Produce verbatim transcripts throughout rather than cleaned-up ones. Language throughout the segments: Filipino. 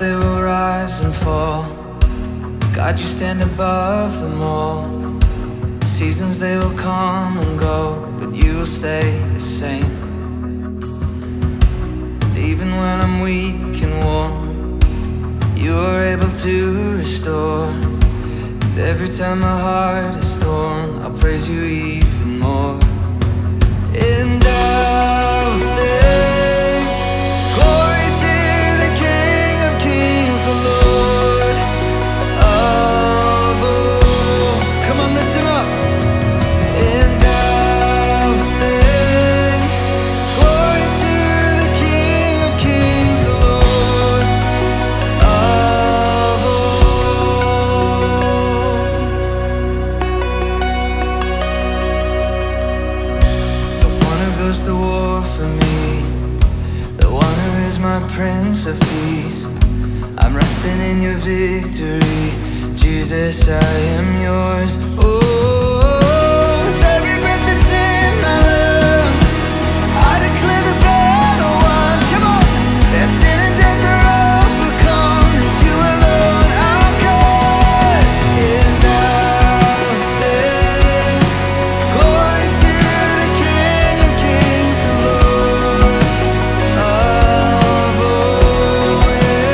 they will rise and fall. God, you stand above them all. Seasons, they will come and go, but you will stay the same. And even when I'm weak and worn, you are able to restore. And every time my heart is torn, I'll praise you even more. And I will sing glory to the King of Kings, the Lord of all. Come on, lift him up. And I will sing glory to the King of Kings, the Lord of all. The one who goes to war for me, the one who is my Prince of Peace. I'm resting in your victory, Jesus, I am yours. Oh, with every breath that's in my lungs, I declare the battle won. Come on, that sin and death are overcome, that you alone are God. And I will sing glory to the King of Kings, the Lord of all.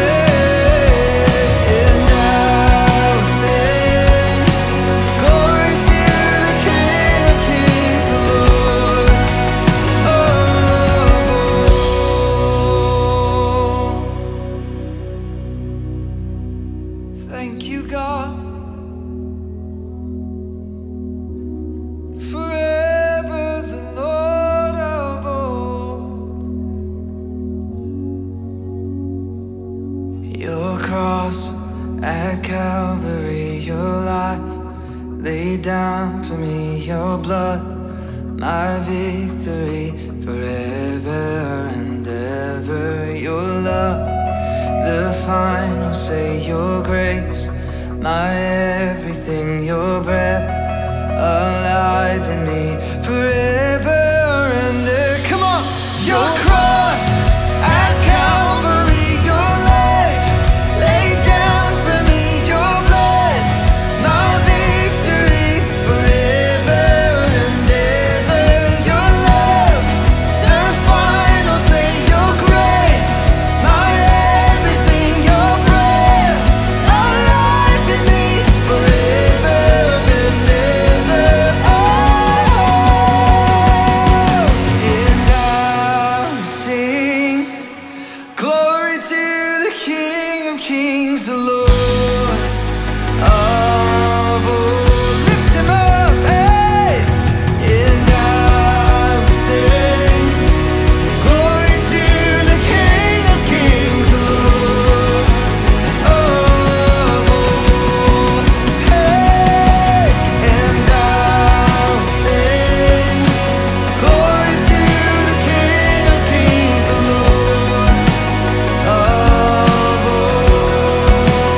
And I will sing glory to the King of Kings, the Lord of all. Thank you, God, forever the Lord of all. Your cross at Calvary, your life laid down for me, your blood, my victory, forever and ever. Your love, the final say, your grace, my everything, your breath alive in me, forever and ever. Come on, your cross at Calvary, your life laid down for me, your blood, my victory, forever and ever. Your love, the final say, your grace, my everything, your breath alive in me, forever and ever. Oh, and I will sing glory to the King of Kings, the Lord of all. Lift him up, hey! And I will sing glory to the King of Kings, the Lord of all. Hey! And I will sing glory to the King of Kings, the Lord of all.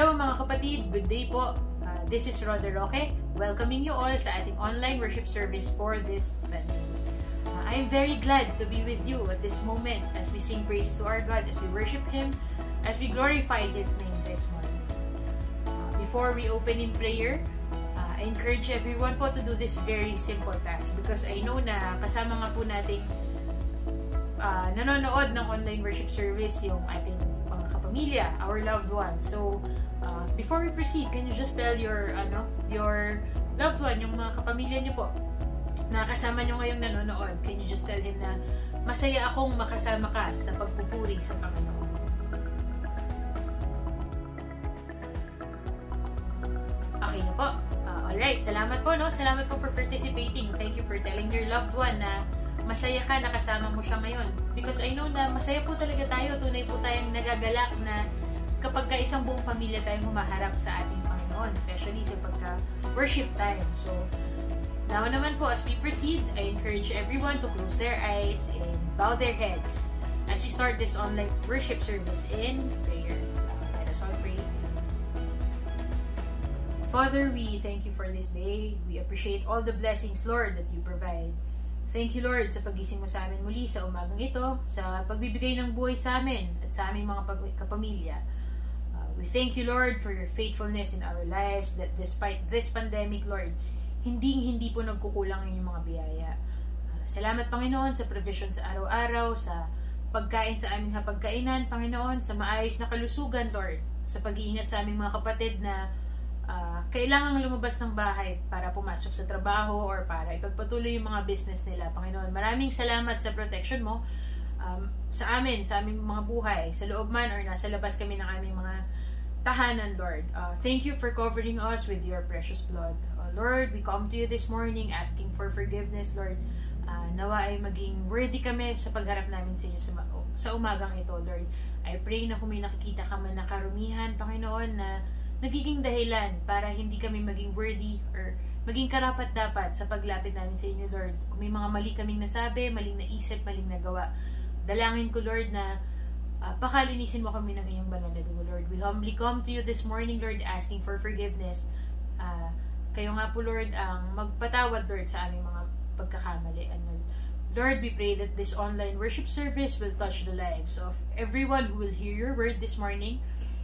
Hello mga kapatid, good day po. Uh, this is Roder Roque, welcoming you all sa ating online worship service for this Sunday. Uh, I am very glad to be with you at this moment as we sing praises to our God, as we worship Him, as we glorify His name this morning. Uh, before we open in prayer, uh, I encourage everyone po to do this very simple task because I know na kasama nga po nating uh, nanonood ng online worship service yung ating mga kapamilya, our loved ones. So, uh, before we proceed, can you just tell your ano, your loved one, yung mga kapamilya niyo po na kasama niyo ngayong nanonood, can you just tell him na masaya akong makasama ka sa pagpupuri sa Panginoon. Okay na po. Uh, alright, salamat po, no? Salamat po for participating. Thank you for telling your loved one na masaya ka na kasama mo siya ngayon. Because I know na masaya po talaga tayo. Tunay po tayong nagagalak na kapag ka isang buong pamilya tayong humaharap sa ating Panginoon. Especially sa pagka-worship time. So, now naman po, as we proceed, I encourage everyone to close their eyes and bow their heads as we start this online worship service in prayer. Let us all pray. Father, we thank you for this day. We appreciate all the blessings, Lord, that you provide. Thank you, Lord, sa pagising mo sa amin muli sa umagang ito, sa pagbibigay ng buhay sa amin at sa aming mga kapamilya. Uh, we thank you, Lord, for your faithfulness in our lives, that despite this pandemic, Lord, hindi-hindi po nagkukulang ang inyong mga biyaya. Uh, salamat, Panginoon, sa provision sa araw-araw, sa pagkain sa aming hapagkainan, Panginoon, sa maayos na kalusugan, Lord, sa pag-iingat sa aming mga kapatid na Uh, kailangang lumabas ng bahay para pumasok sa trabaho or para ipagpatuloy yung mga business nila. Panginoon, maraming salamat sa protection mo um, sa amin, sa aming mga buhay, sa loob man or nasa labas kami ng aming mga tahanan, Lord. Uh, thank you for covering us with your precious blood. Uh, Lord, we come to you this morning asking for forgiveness, Lord. Uh, nawa ay maging worthy kami sa pagharap namin sa inyo sa, sa umagang ito, Lord. I pray na kung may nakikita ka man na karumihan, Panginoon, na nagiging dahilan para hindi kami maging worthy or maging karapat-dapat sa paglapit namin sa inyo, Lord. Kung may mga mali kaming nasabi, maling naisip, maling nagawa, dalangin ko, Lord, na uh, pakalinisin mo kami ng iyong banal na dugo, Lord. We humbly come to you this morning, Lord, asking for forgiveness. Uh, kayo nga po, Lord, ang magpatawad, Lord, sa aming mga pagkakamali. And Lord, Lord, we pray that this online worship service will touch the lives of everyone who will hear your word this morning.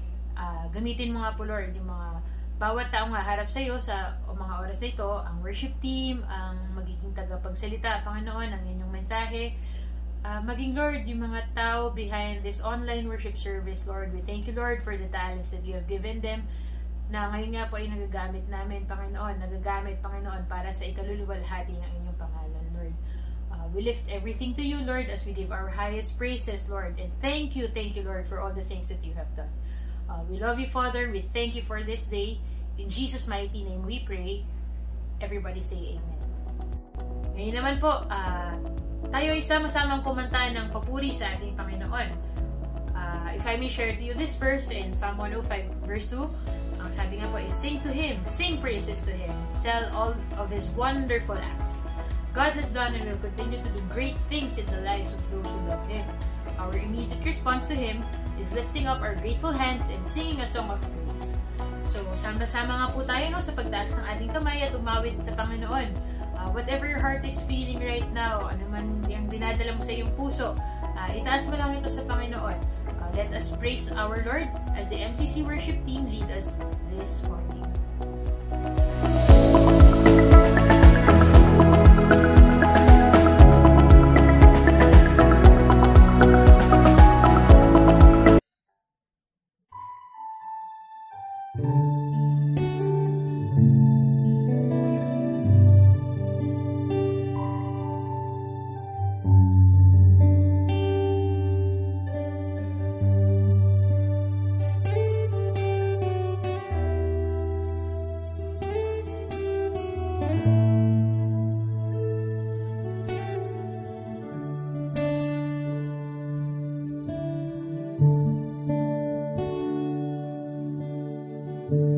Uh, gamitin mo nga po, Lord, yung mga bawat taong haharap sa iyo sa mga oras na ito, ang worship team, ang magiging tagapagsalita, Panginoon, ang inyong mensahe. Uh, maging, Lord, yung mga tao behind this online worship service, Lord, we thank you, Lord, for the talents that you have given them, na ngayon nga po ay nagagamit namin, Panginoon, nagagamit, Panginoon, para sa ikaluluwalhati ng inyong pangalan, Lord. Uh, we lift everything to you, Lord, as we give our highest praises, Lord, and thank you, thank you, Lord, for all the things that you have done. Uh, we love you, Father. We thank you for this day. In Jesus' mighty name we pray. Everybody say Amen. Ngayon naman po, uh, tayo ay sama-samang kumanta ng papuri sa ating Panginoon. Uh, if I may share to you this verse in Psalm one oh five verse two, ang sabi nga po is, sing to Him, sing praises to Him, tell all of His wonderful acts. God has done and will continue to do great things in the lives of those who love Him. Our immediate response to Him is lifting up our grateful hands and singing a song of praise. So, sama-sama nga po tayo, no, sa pagtaas ng ating kamay at umawit sa Panginoon. Uh, whatever your heart is feeling right now, ano man yung dinadala mo sa iyong puso, uh, itaas mo lang ito sa Panginoon. Uh, let us praise our Lord as the M C C worship team lead us this morning. you.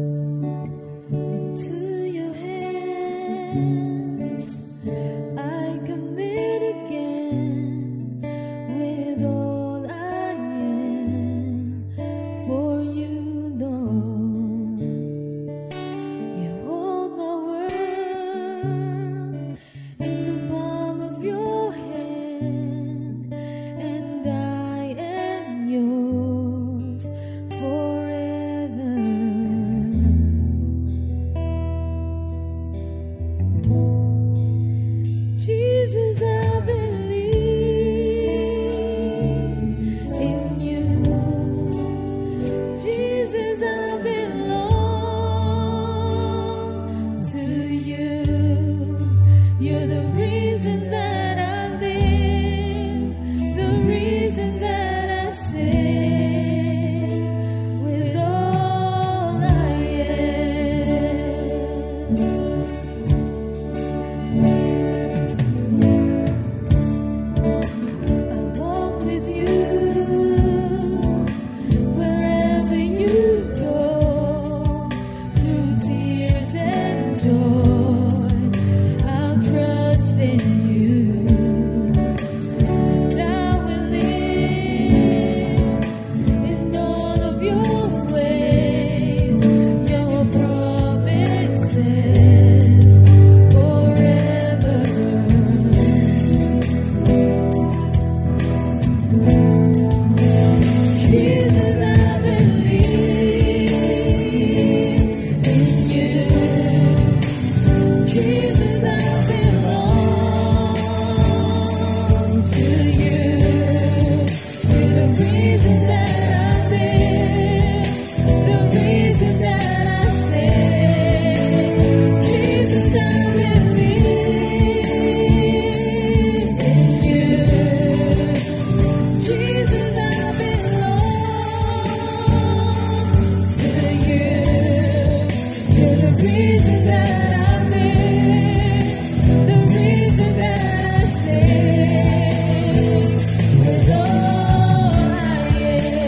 reason that I live, the reason that I sing, with all I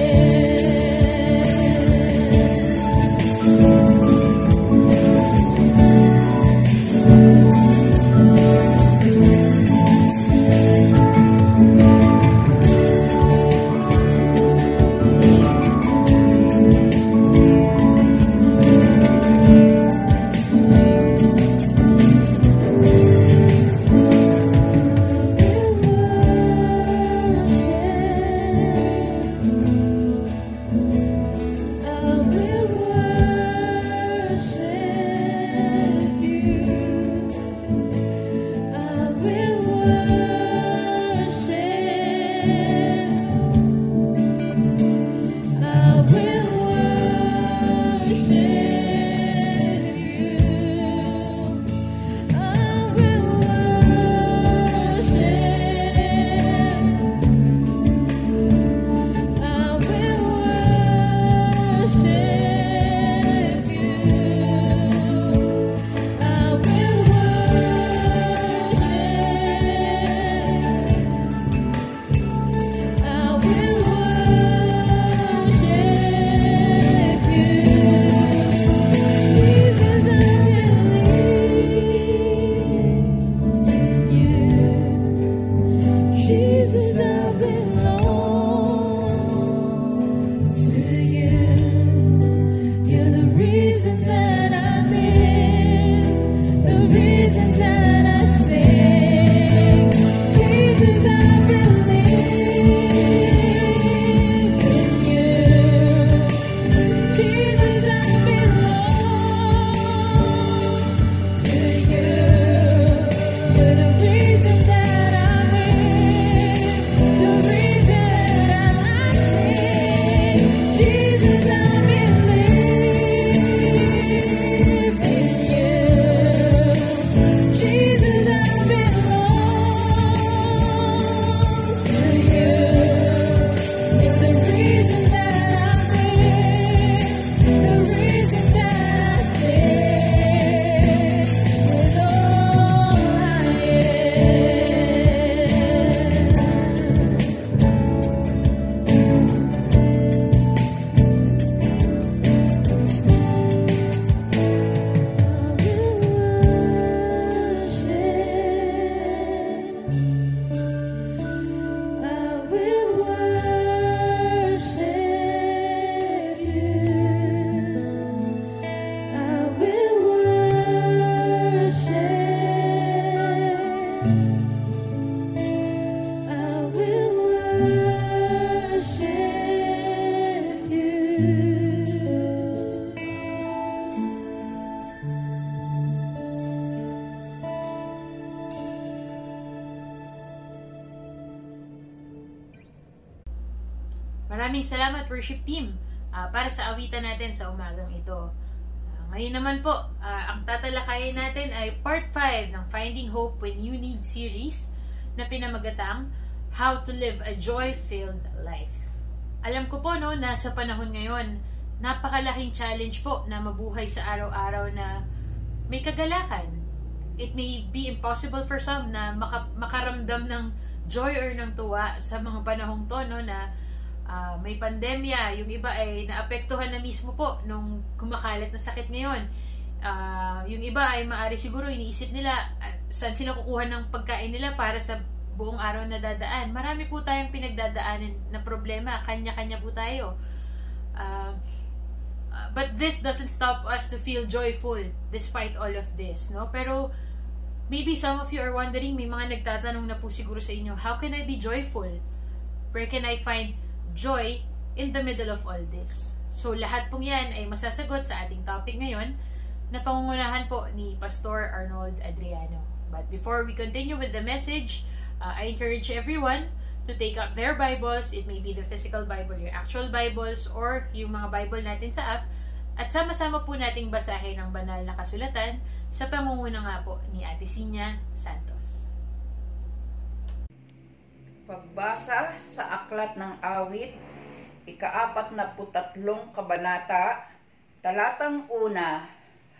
Maraming salamat worship team uh, para sa awitan natin sa umagang ito. Uh, ngayon naman po, uh, ang tatalakayin natin ay part five ng Finding Hope When You Need series na pinamagatang How to Live a Joy-Filled Life. Alam ko po no, na sa panahon ngayon, napakalaking challenge po na mabuhay sa araw-araw na may kagalakan. It may be impossible for some na maka makaramdam ng joy or ng tuwa sa mga panahong to no, na Uh, may pandemya, yung iba ay naapektuhan na mismo po nung kumakalat na sakit ngayon. Uh, yung iba ay maari siguro iniisip nila uh, saan sila kukuha ng pagkain nila para sa buong araw na dadaan. Marami po tayong pinagdadaanan na problema, kanya-kanya po tayo. Uh, uh, but this doesn't stop us to feel joyful despite all of this, no? Pero maybe some of you are wondering, may mga nagtatanong na po siguro sa inyo, how can I be joyful? Where can I find joy in the middle of all this? So lahat pong yan ay masasagot sa ating topic ngayon na pangungunahan po ni Pastor Arnold Adriano. But before we continue with the message, uh, I encourage everyone to take up their Bibles. It may be the physical Bible, your actual Bibles, or yung mga Bible natin sa app, at sama-sama po nating basahin ang banal na kasulatan sa pamumuna nga po ni Ate Sinya Santos. Pagbasa sa Aklat ng Awit, ika-apat na putatlong kabanata, talatang una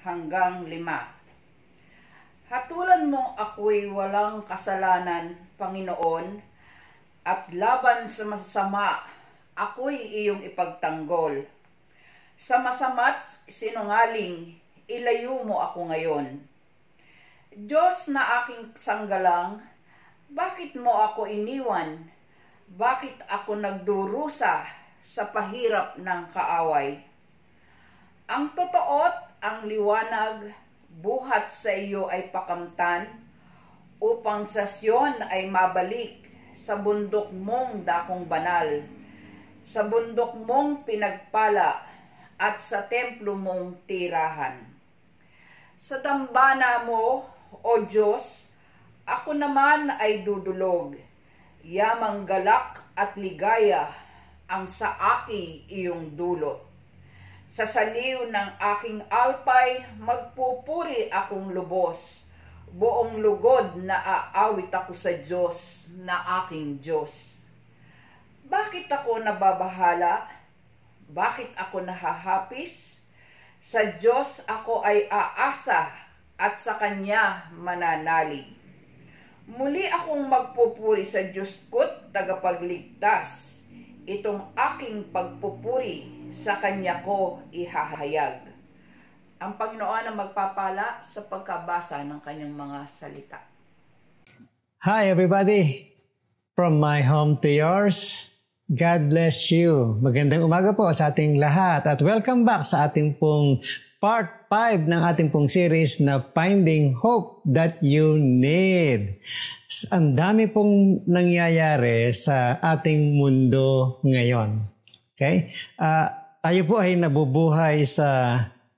hanggang lima. Hatulan mo ako'y walang kasalanan, Panginoon, at laban sa masama, ako'y iyong ipagtanggol. Sa masama't sinungaling, ilayo mo ako ngayon. Diyos na aking sanggalang, bakit mo ako iniwan? Bakit ako nagdurusa sa pahirap ng kaaway? Ang totoo't ang liwanag, buhat sa iyo ay pakamtan, upang sa Siyon ay mabalik sa bundok mong dakong banal, sa bundok mong pinagpala, at sa templo mong tirahan. Sa dambana mo, O Diyos, ako naman ay dudulog, yamang galak at ligaya ang sa aki iyong dulot. Sa saliw ng aking alpay, magpupuri akong lubos, buong lugod na aawit ako sa Diyos na aking Diyos. Bakit ako nababahala? Bakit ako nahahapis? Sa Diyos ako ay aasa at sa Kanya mananalig. Muli akong magpupuri sa Diyos ko't tagapagligtas. Itong aking pagpupuri sa Kanya ko ihahayag. Ang Panginoon ang magpapala sa pagkabasa ng Kanyang mga salita. Hi everybody! From my home to yours, God bless you. Magandang umaga po sa ating lahat at welcome back sa ating pong part five ng ating pong series na Finding Hope That You Need. Ang dami pong nangyayari sa ating mundo ngayon. Okay? Uh, tayo po ay nabubuhay sa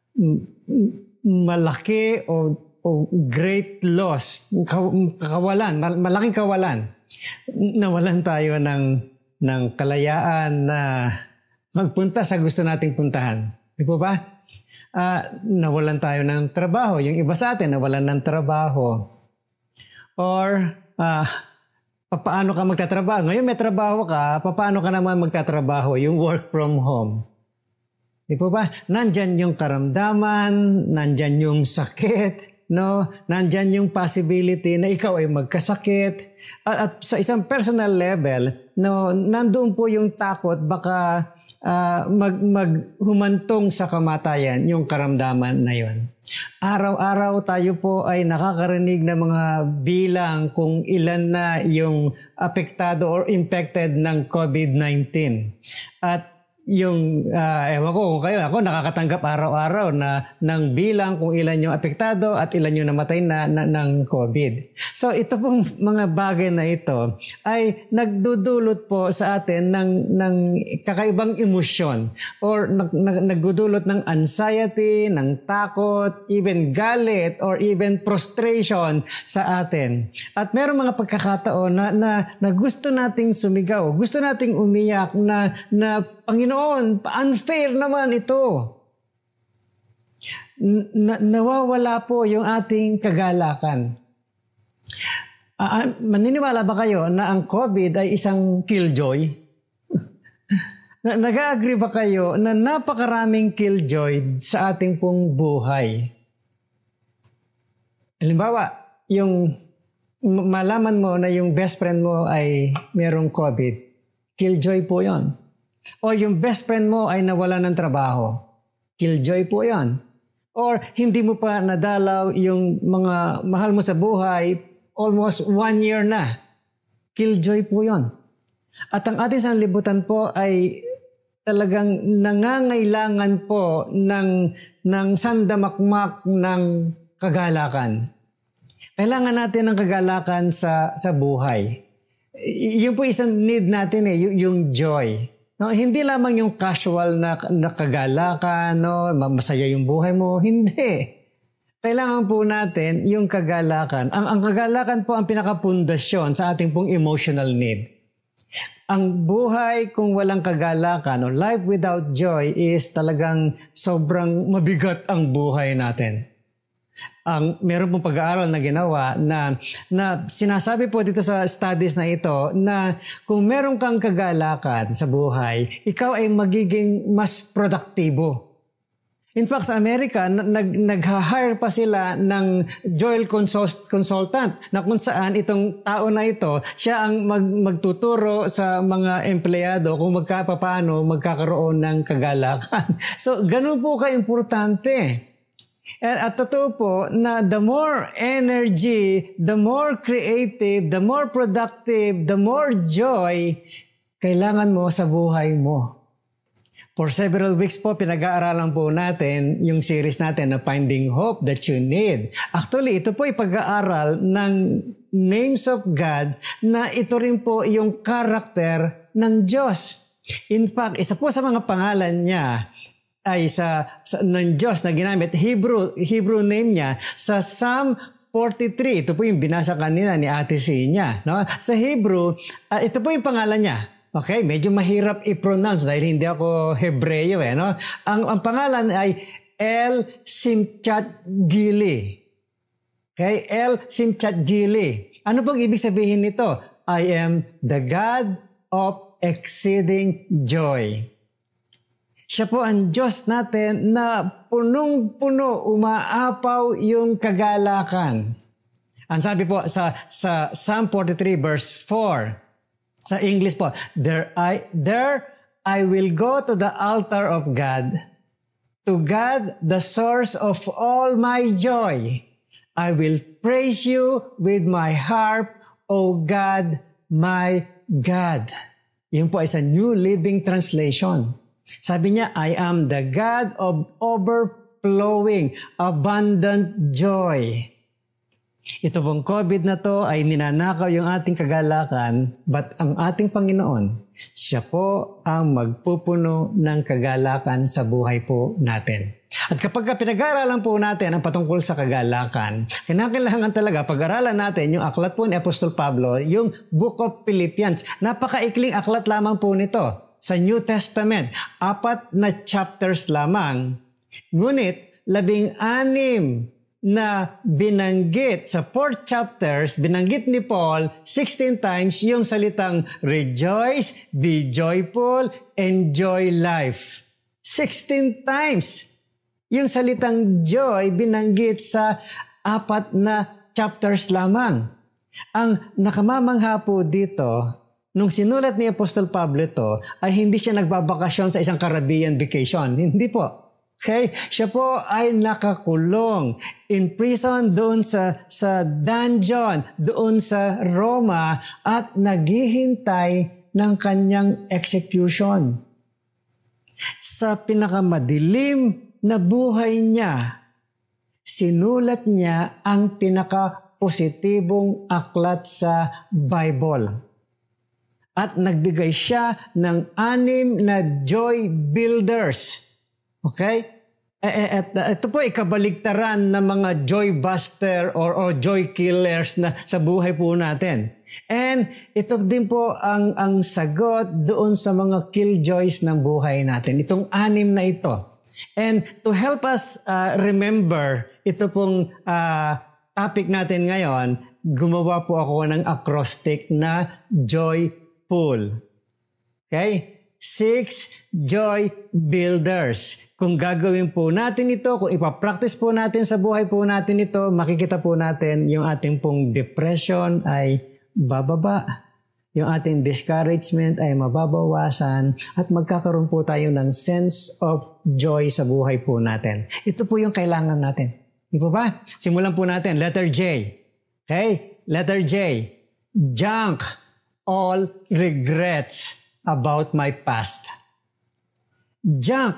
malaki o, o great loss, kawalan, malaking kawalan. Nawalan tayo ng ng kalayaan na magpunta sa gusto nating puntahan. Di po ba? Uh, nawalan tayo ng trabaho. Yung iba sa atin, nawalan ng trabaho. Or, uh, paano ka magtatrabaho? Ngayon may trabaho ka, paano ka naman magtatrabaho? Yung work from home. Di po ba? Nandyan yung karamdaman, nandyan yung sakit, no? Nandyan yung possibility na ikaw ay magkasakit. At, at sa isang personal level, no, nandoon po yung takot baka uh, mag, maghumantong sa kamatayan yung karamdaman na yon. Araw-araw tayo po ay nakakarinig ng mga bilang kung ilan na yung apektado or infected ng COVID nineteen. At yung, uh, ewan ko kung kayo, ako nakakatanggap araw-araw na ng bilang kung ilan yung apektado at ilan yung namatay na, na ng COVID. So ito pong mga bagay na ito ay nagdudulot po sa atin ng, ng kakaibang emosyon or nag, nag, nagdudulot ng anxiety, ng takot, even galit or even frustration sa atin. At meron mga pagkakataon na, na, na gusto nating sumigaw, gusto nating umiyak na, na Panginoon, unfair naman ito. Na, nawawala po yung ating kagalakan. Uh, maniniwala ba kayo na ang COVID ay isang killjoy? Nag-agree ba kayo na napakaraming killjoy sa ating pong buhay? Halimbawa, yung malaman mo na yung best friend mo ay merong COVID, killjoy po yon. O yung best friend mo ay nawala ng trabaho, killjoy po yon. Or hindi mo pa nadalaw yung mga mahal mo sa buhay, almost one year na, killjoy po yon. At ang ating sanlibutan po ay talagang nangangailangan po ng, ng sandamakmak ng kagalakan. Kailangan natin ng kagalakan sa, sa buhay. Y- yun po isang need natin eh, y- yung joy. No, hindi lamang yung casual na, na kagalakan, no, masaya yung buhay mo. Hindi. Kailangan po natin yung kagalakan. Ang, ang kagalakan po ang pinakapundasyon sa ating pong emotional need. Ang buhay kung walang kagalakan o life without joy is talagang sobrang mabigat ang buhay natin. Ang meron pong pag-aaral na ginawa na, na sinasabi po dito sa studies na ito na kung meron kang kagalakan sa buhay, ikaw ay magiging mas produktibo. In fact, sa Amerika, nag, nag-hire pa sila ng joy consult, consultant na kung saan itong tao na ito, siya ang mag, magtuturo sa mga empleyado kung magka, paano magkakaroon ng kagalakan. So, ganun po ka-importante. At, at totoo po na the more energy, the more creative, the more productive, the more joy, kailangan mo sa buhay mo. For several weeks po, pinag-aaralan po natin yung series natin na Finding Hope That You Need. Actually, ito po ay pag-aaral ng names of God na ito rin po yung character ng Diyos. In fact, isa po sa mga pangalan niya ay sa, sa ng Diyos na ginamit, Hebrew, Hebrew name niya sa Psalm forty-three. Ito po yung binasa kanina ni Ate C niya. No? Sa Hebrew, uh, ito po yung pangalan niya. Okay, medyo mahirap i-pronounce dahil hindi ako Hebreo eh, no? Ang, ang pangalan ay El Simchat Gili. Okay, El Simchat Gili. Ano bang ibig sabihin nito? I am the God of exceeding joy. Siya po ang Diyos natin na punong-puno, umaapaw yung kagalakan. Ang sabi po sa, sa Psalm forty-three verse four, sa English po, there I, there I will go to the altar of God, to God, the source of all my joy. I will praise you with my harp, O God, my God. Yun po ay sa New Living Translation. Sabi niya, I am the God of overflowing, abundant joy. Ito pong COVID na to ay ninanakaw yung ating kagalakan, but ang ating Panginoon, siya po ang magpupuno ng kagalakan sa buhay po natin. At kapag pinag-aaralan po natin ang patungkol sa kagalakan, kinakailangan talaga pag-aralan natin yung aklat po ni Apostol Pablo, yung Book of Philippians. Napakaikling aklat lamang po nito sa New Testament. Apat na chapters lamang. Ngunit, labing-anim na binanggit sa fourth chapters, binanggit ni Paul sixteen times yung salitang rejoice, be joyful, enjoy life. sixteen times yung salitang joy binanggit sa apat na chapters lamang. Ang nakamamangha po dito, nung sinulat ni Apostol Pablo ito, ay hindi siya nagbabakasyon sa isang Caribbean vacation. Hindi po. Okay? Siya po ay nakakulong in prison doon sa, sa dungeon, doon sa Roma at naghihintay ng kanyang execution. Sa pinakamadilim na buhay niya, sinulat niya ang pinaka-positibong aklat sa Bible. At nagbigay siya ng anim na joy builders. Okay? At ito po ay kabaligtaran ng mga joy buster or, or joy killers na sa buhay po natin. And ito din po ang, ang sagot doon sa mga killjoys ng buhay natin. Itong anim na ito. And to help us uh, remember ito pong uh, topic natin ngayon, gumawa po ako ng acrostic na joyful. Okay? Six joy builders. Kung gagawin po natin ito, kung ipapractice po natin sa buhay po natin ito, makikita po natin yung ating pong depression ay bababa. Yung ating discouragement ay mababawasan at magkakaroon po tayo ng sense of joy sa buhay po natin. Ito po yung kailangan natin. Di po ba? Simulan po natin. Letter J. Okay? Letter J. Junk all regrets about my past. Junk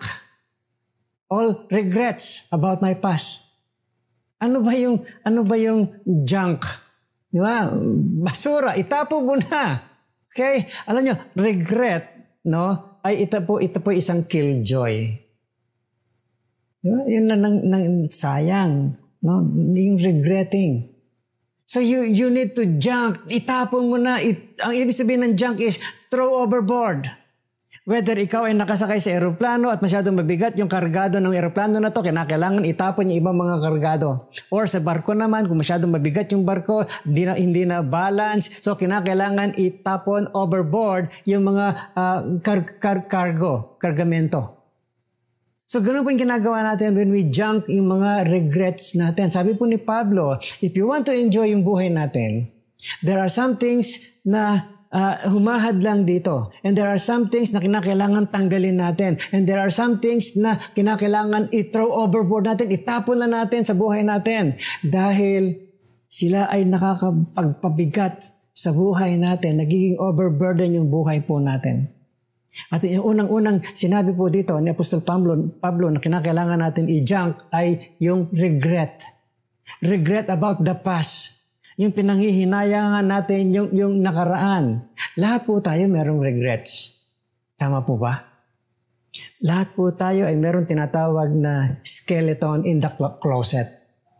all regrets about my past. Ano ba yung ano ba yung junk? Di ba? Basura, itapo mo na. Okay? Alam nyo, regret, no? Ay ito po, ito po isang killjoy. Di ba? Yun na nang, nang sayang, no? Yung regretting. So you you need to junk. Itapon mo na. It, ang ibig sabihin ng junk is throw overboard. Whether ikaw ay nakasakay sa eroplano at masyadong mabigat yung kargado ng eroplano na to, kinakailangan itapon yung ibang mga kargado. Or sa barko naman, kung masyadong mabigat yung barko, hindi na, hindi na balance, so kinakailangan itapon overboard yung mga uh, kar, kar, cargo, kargamento. So, ganun po yung ginagawa natin when we junk yung mga regrets natin. Sabi po ni Pablo, if you want to enjoy yung buhay natin, there are some things na uh, humahad lang dito. And there are some things na kinakailangan tanggalin natin. And there are some things na kinakailangan i-throw overboard natin, itapon na natin sa buhay natin. Dahil sila ay nakakapagpabigat sa buhay natin, nagiging overburden yung buhay po natin. At yung unang-unang sinabi po dito ni Apostol Pablo, Pablo na kinakailangan natin i-junk ay yung regret. Regret about the past. Yung pinanghihinayangan natin yung, yung nakaraan. Lahat po tayo merong regrets. Tama po ba? Lahat po tayo ay merong tinatawag na skeleton in the closet.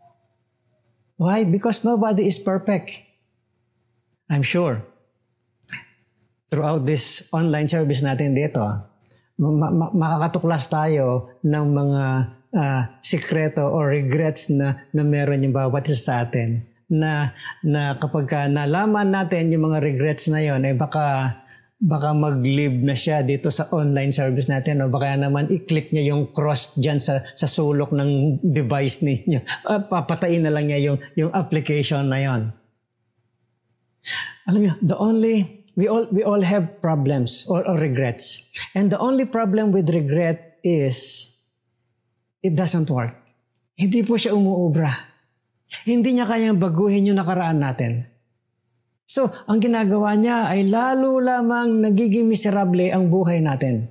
Why? Because nobody is perfect. I'm sure. Throughout this online service natin dito, ma- ma- makakatuklas tayo ng mga uh, sikreto or regrets na, na meron yung bawat isa sa atin. Na, na kapag ka nalaman natin yung mga regrets na yon, eh baka, baka mag-live na siya dito sa online service natin o baka naman i-click niya yung cross dyan sa, sa sulok ng device niyo. Uh, papatayin na lang niya yung, yung application na yon. Alam niyo, the only, we all, we all have problems or, or regrets. And the only problem with regret is, it doesn't work. Hindi po siya umuubra. Hindi niya kayang baguhin yung nakaraan natin. So, ang ginagawa niya ay lalo lamang nagiging miserable ang buhay natin.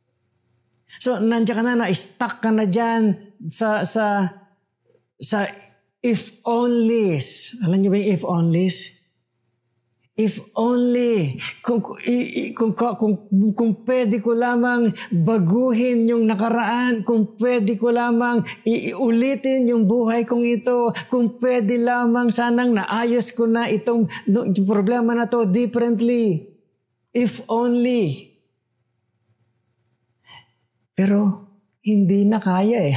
So, nandiyan ka na, na-stuck ka na dyan sa, sa, sa if onlys. Alam niyo ba yung if onlys? If only, kung, kung, kung, kung, kung pwede ko lamang baguhin yung nakaraan, kung pwede ko lamang iulitin yung buhay kong ito, kung pwede lamang sanang naayos ko na itong no, problema na to differently. If only. Pero hindi na kaya eh.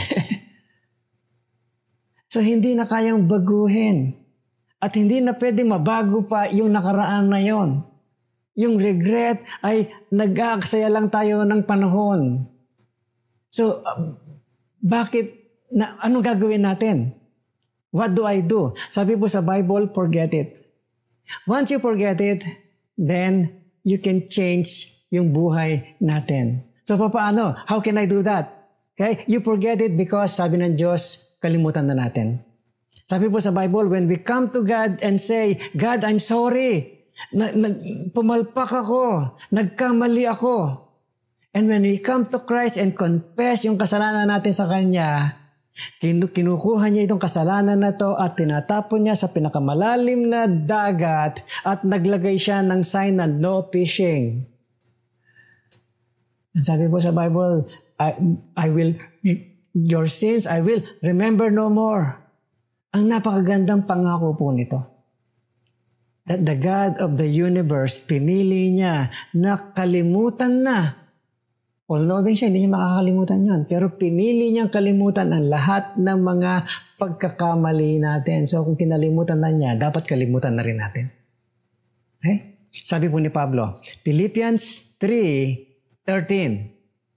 So hindi na kayang baguhin. At hindi na pwede mabago pa yung nakaraan na yon. Yung regret ay nag-aaksaya lang tayo ng panahon. So, uh, bakit, na, ano gagawin natin? What do I do? Sabi po sa Bible, forget it. Once you forget it, then you can change yung buhay natin. So, paano? How can I do that? Okay? You forget it because, sabi ng Diyos, kalimutan na natin. Sabi po sa Bible, when we come to God and say, God, I'm sorry. Na, na, pumalpak ako. Nagkamali ako. And when we come to Christ and confess yung kasalanan natin sa Kanya, kinu- kinukuha niya itong kasalanan na to at tinatapon niya sa pinakamalalim na dagat at naglagay siya ng sign na no fishing. And sabi po sa Bible, I, I will, your sins I will remember no more. Ang napakagandang pangako po nito. That the God of the universe, pinili niya na kalimutan na. All-knowing siya, hindi niya makakalimutan yan. Pero pinili niyang kalimutan ang lahat ng mga pagkakamali natin. So kung kinalimutan na niya, dapat kalimutan na rin natin. Okay? Sabi po ni Pablo, Philippians three thirteen.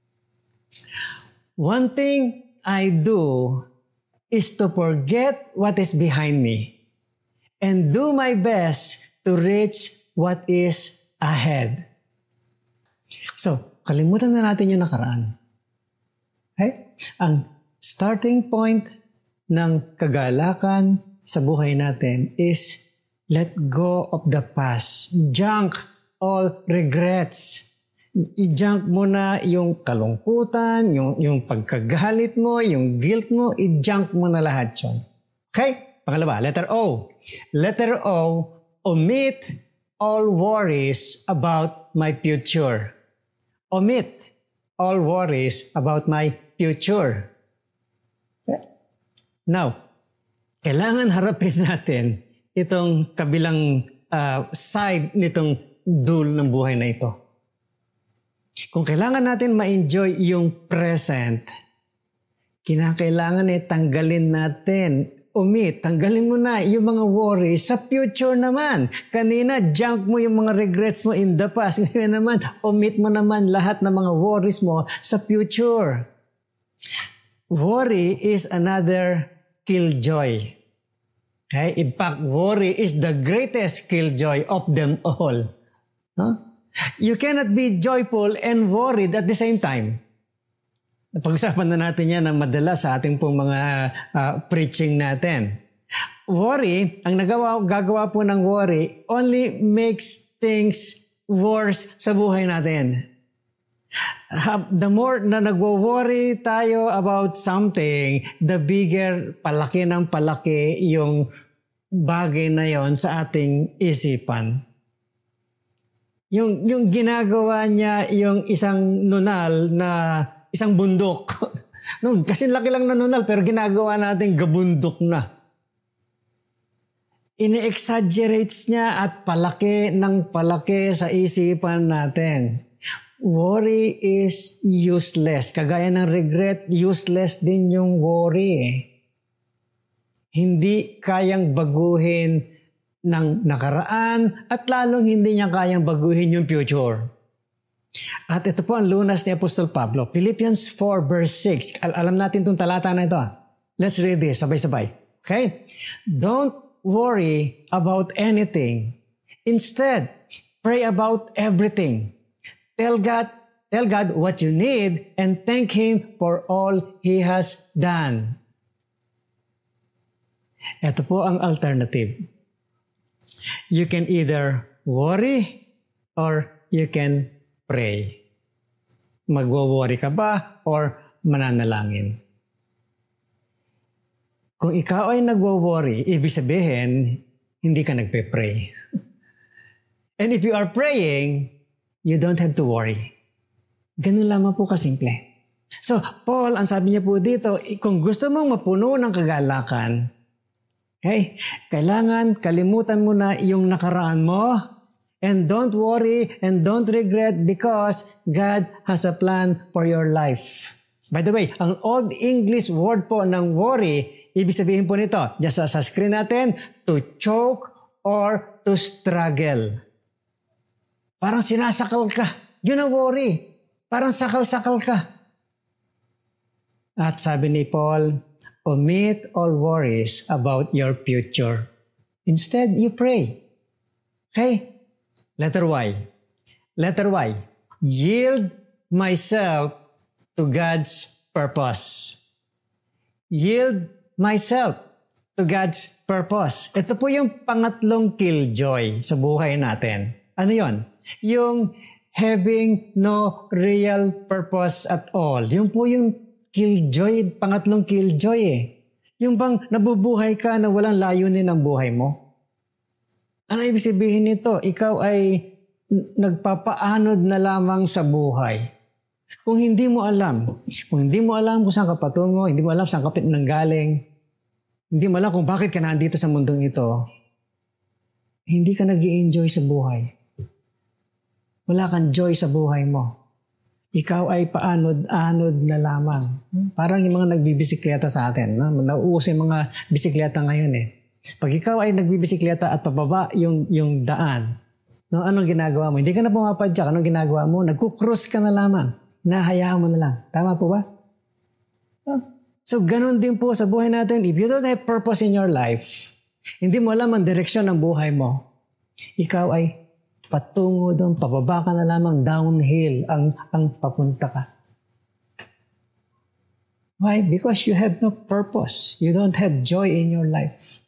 One thing I do is to forget what is behind me and do my best to reach what is ahead. So, kalimutan na natin yung nakaraan. Okay? Ang starting point ng kagalakan sa buhay natin is let go of the past. Junk all regrets. I-junk mo na yung kalungkutan, yung, yung pagkagalit mo, yung guilt mo, i-junk mo na lahat yun. Okay? Pangalawa, letter O. Letter O, omit all worries about my future. Omit all worries about my future. Okay? Now, kailangan harapin natin itong kabilang uh, side nitong dulo ng buhay na ito. Kung kailangan natin ma-enjoy yung present, kinakailangan eh tanggalin natin, omit, tanggalin mo na yung mga worries sa future naman. Kanina, junk mo yung mga regrets mo in the past. Ngayon naman, omit mo naman lahat ng mga worries mo sa future. Worry is another killjoy. Okay? In fact, worry is the greatest killjoy of them all. Huh? You cannot be joyful and worried at the same time. Pag-usapan na natin yan ng madalas sa ating pong mga uh, preaching natin. Worry, ang nagawa, gagawa po ng worry only makes things worse sa buhay natin. The more na nagwo-worry tayo about something, the bigger palaki ng palaki yung bagay na yon sa ating isipan. Yung, yung ginagawa niya yung isang nunal na isang bundok. No, kasi laki lang na nunal pero ginagawa natin gabundok na. Ini-exaggerates niya at palaki ng palaki sa isipan natin. Worry is useless. Kagaya ng regret, useless din yung worry eh. Hindi kayang baguhin ng nakaraan at lalong hindi niya kayang baguhin yung future. At ito po ang lunas ni Apostol Pablo. Philippians four verse six. Al- alam natin itong talata na ito. Let's read this sabay-sabay. Okay? Don't worry about anything. Instead, pray about everything. Tell God, tell God what you need and thank Him for all He has done. Ito po ang alternative. You can either worry or you can pray. Magwo-worry ka ba or mananalangin? Kung ikaw ay nagwo-worry, ibig sabihin, hindi ka nagpe-pray. And if you are praying, you don't have to worry. Ganun lamang po kasimple. So, Paul, ang sabi niya po dito, kung gusto mong mapuno ng kagalakan, okay, kailangan kalimutan mo na yung nakaraan mo and don't worry and don't regret because God has a plan for your life. By the way, ang Old English word po ng worry, ibig sabihin po nito, just sa screen natin, to choke or to struggle. Parang sinasakal ka. Yun ang worry. Parang sakal-sakal ka. At sabi ni Paul, omit all worries about your future. Instead, you pray. Okay? Letter Y. Letter Y. Yield myself to God's purpose. Yield myself to God's purpose. Ito po yung pangatlong killjoy sa buhay natin. Ano yon? Yung having no real purpose at all. Yung po yung killjoy, pangatlong killjoy eh. Yung bang nabubuhay ka na walang layunin ang buhay mo. Ano ibig sabihin nito? Ikaw ay nagpapaanod na lamang sa buhay. Kung hindi mo alam, kung hindi mo alam kung saan ka patungo, hindi mo alam saan ka nanggaling, hindi mo alam kung bakit ka nandito sa mundong ito, hindi ka nag-i-enjoy sa buhay. Wala kang joy sa buhay mo. Ikaw ay paanod-anod na lamang. Parang yung mga nagbibisikleta sa atin. No? Nauuso yung mga bisikleta ngayon eh. Pag ikaw ay nagbibisikleta at pababa yung, yung daan, no? Anong ginagawa mo? Hindi ka na pumapadyak. Anong ginagawa mo? Nagkukross ka na lamang. Nahayaan mo na lang. Tama po ba? So, ganun din po sa buhay natin. If you don't have purpose in your life, hindi mo alam ang direksyon ng buhay mo, ikaw ay patungo doon, pababa ka na lamang, downhill ang, ang papunta ka. Why? Because you have no purpose. You don't have joy in your life.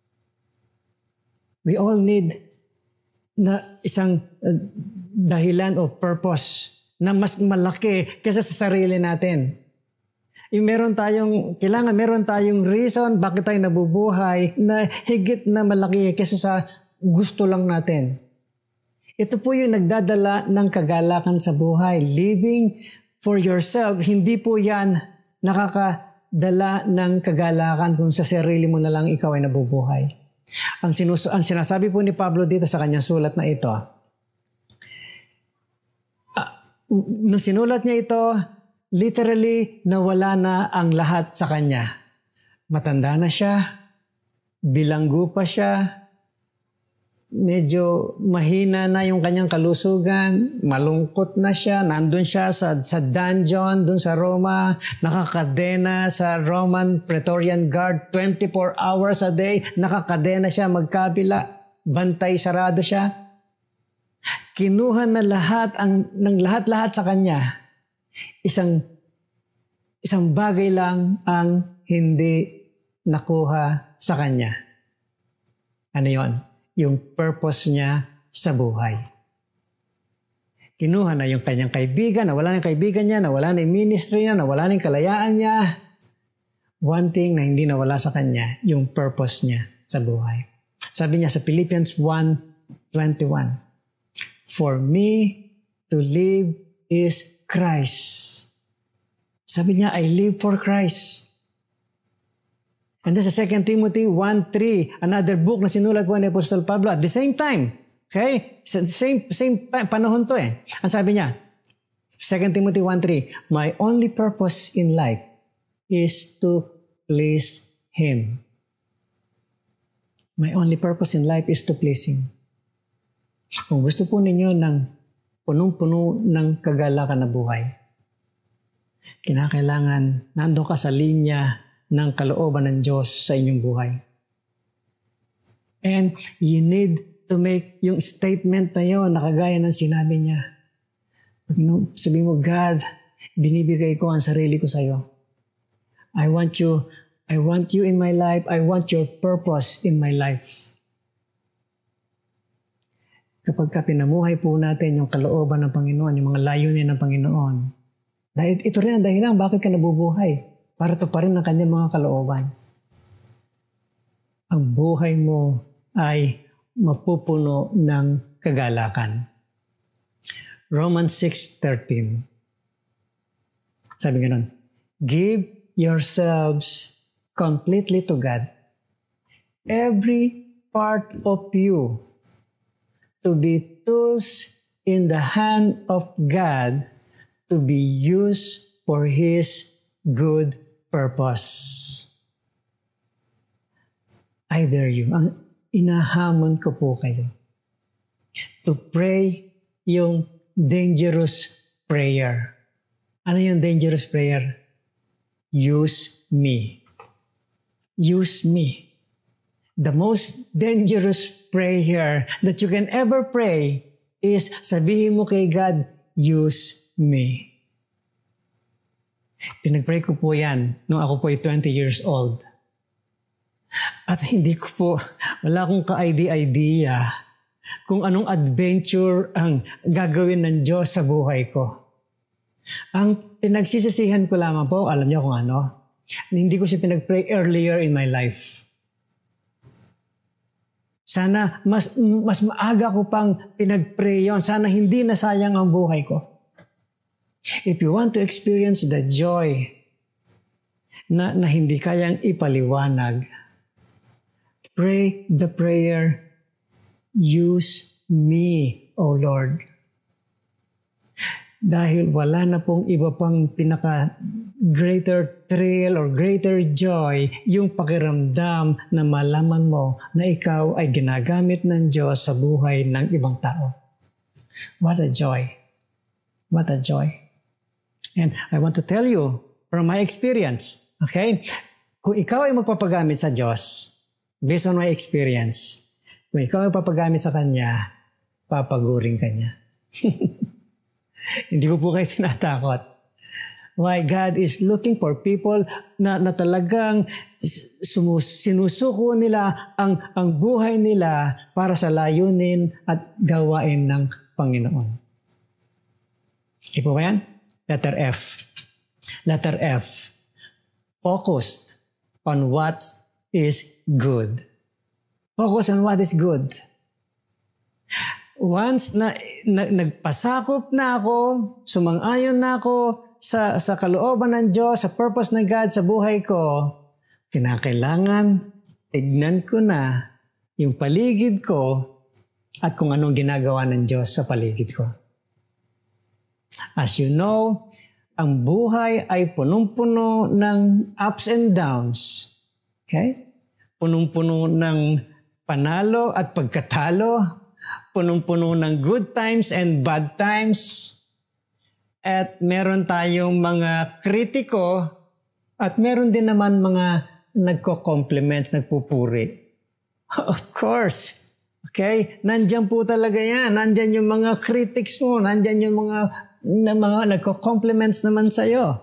We all need na isang uh, dahilan o purpose na mas malaki kaysa sa sarili natin. Yung meron tayong, kailangan meron tayong reason bakit tayo nabubuhay na higit na malaki kaysa sa gusto lang natin. Ito po yung nagdadala ng kagalakan sa buhay. Living for yourself, hindi po yan nakakadala ng kagalakan kung sa sarili mo na lang ikaw ay nabubuhay. Ang, sinus- ang sinasabi po ni Pablo dito sa kanyang sulat na ito, uh, nung sinulat niya ito, literally nawala na ang lahat sa kanya. Matanda na siya, bilanggo pa siya, medyo mahina na yung kanyang kalusugan, malungkot na siya, nandun siya sa, sa dungeon, dun sa Roma, nakakadena sa Roman Praetorian Guard, twenty-four hours a day, nakakadena siya magkabila, bantay sarado siya. Kinuha na lahat ang, ng lahat-lahat sa kanya. Isang, isang bagay lang ang hindi nakuha sa kanya. Ano yon? Yung purpose niya sa buhay. Kinuha na yung kanyang kaibigan, nawala na yung kaibigan niya, nawala na yung ministry niya, nawala na yung kalayaan niya. One thing na hindi nawala sa kanya, yung purpose niya sa buhay. Sabi niya sa Philippians one twenty-one, "For me to live is Christ." Sabi niya, I live for Christ. And then sa Second Timothy one three, another book na sinulat po ni Apostle Pablo at the same time. Okay? Sa same, same time, panahon to eh. Ang sabi niya, Second Timothy one three, "My only purpose in life is to please Him." My only purpose in life is to please Him. Kung gusto po ninyo ng punong-puno ng kagalakan na buhay, kinakailangan nando ka sa linya ng kalooban ng Diyos sa inyong buhay. And you need to make yung statement na yun na kagaya ng sinabi niya. Sabi mo, God, binibigay ko ang sarili ko sa iyo. I want you, I want you in my life. I want your purpose in my life. Kapag ka pinamuhay po natin yung kalooban ng Panginoon, yung mga layunin ng Panginoon, dahil ito rin ang dahilan bakit ka nabubuhay. Para to pa rin ang kanyang mga kalooban. Ang buhay mo ay mapupuno ng kagalakan. Romans six thirteen. Sabi ganoon, "Give yourselves completely to God. Every part of you to be tools in the hand of God to be used for His good purpose." I dare you, ang inahamon ko po kayo to pray yung dangerous prayer. Ano yung dangerous prayer? Use me. Use me. The most dangerous prayer that you can ever pray is sabihin mo kay God, use me. Pinag-pray ko po yan nung ako po ay twenty years old. At hindi ko po, wala akong ka-idea kung anong adventure ang gagawin ng Diyos sa buhay ko. Ang pinagsisisihan ko lamang po, alam niyo kung ano, hindi ko siya pinag-pray earlier in my life. Sana mas, mas maaga ko pang pinag-pray yon. Sana hindi nasayang ang buhay ko. If you want to experience the joy na, na hindi kayang ipaliwanag, pray the prayer, use me, O Lord. Dahil wala na pong iba pang pinaka greater thrill or greater joy yung pakiramdam na malaman mo na ikaw ay ginagamit ng Diyos sa buhay ng ibang tao. What a joy. What a joy. And I want to tell you from my experience, okay? Kung ikaw ay magpapagamit sa Diyos, based on my experience, kung ikaw ay papagamit sa Kanya, papaguring ka niya. Hindi ko po kayo tinatakot. Why? God is looking for people na, na talagang sumus, sinusuko nila ang, ang buhay nila para sa layunin at gawain ng Panginoon. Okay po ba yan? Letter F. Letter F. Focused on what is good. Focus on what is good. Once na, na nagpasakop na ako, sumang-ayon na ako sa, sa kalooban ng Diyos, sa purpose ng God sa buhay ko, kinakailangan tignan ko na yung paligid ko at kung anong ginagawa ng Diyos sa paligid ko. As you know, ang buhay ay punong-puno ng ups and downs. Okay? Punong-puno ng panalo at pagkatalo, punong-puno ng good times and bad times. At meron tayong mga kritiko at meron din naman mga nagko-compliments, nagpupuri. Of course. Okay? Nandyan po talaga yan. Nandyan yung mga critics mo. Nandyan yung mga, na mga nagko-compliments naman sa'yo.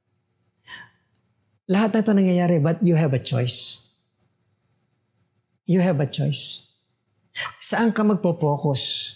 Lahat na ito nangyayari, but you have a choice. You have a choice. Saan ka magpo-focus?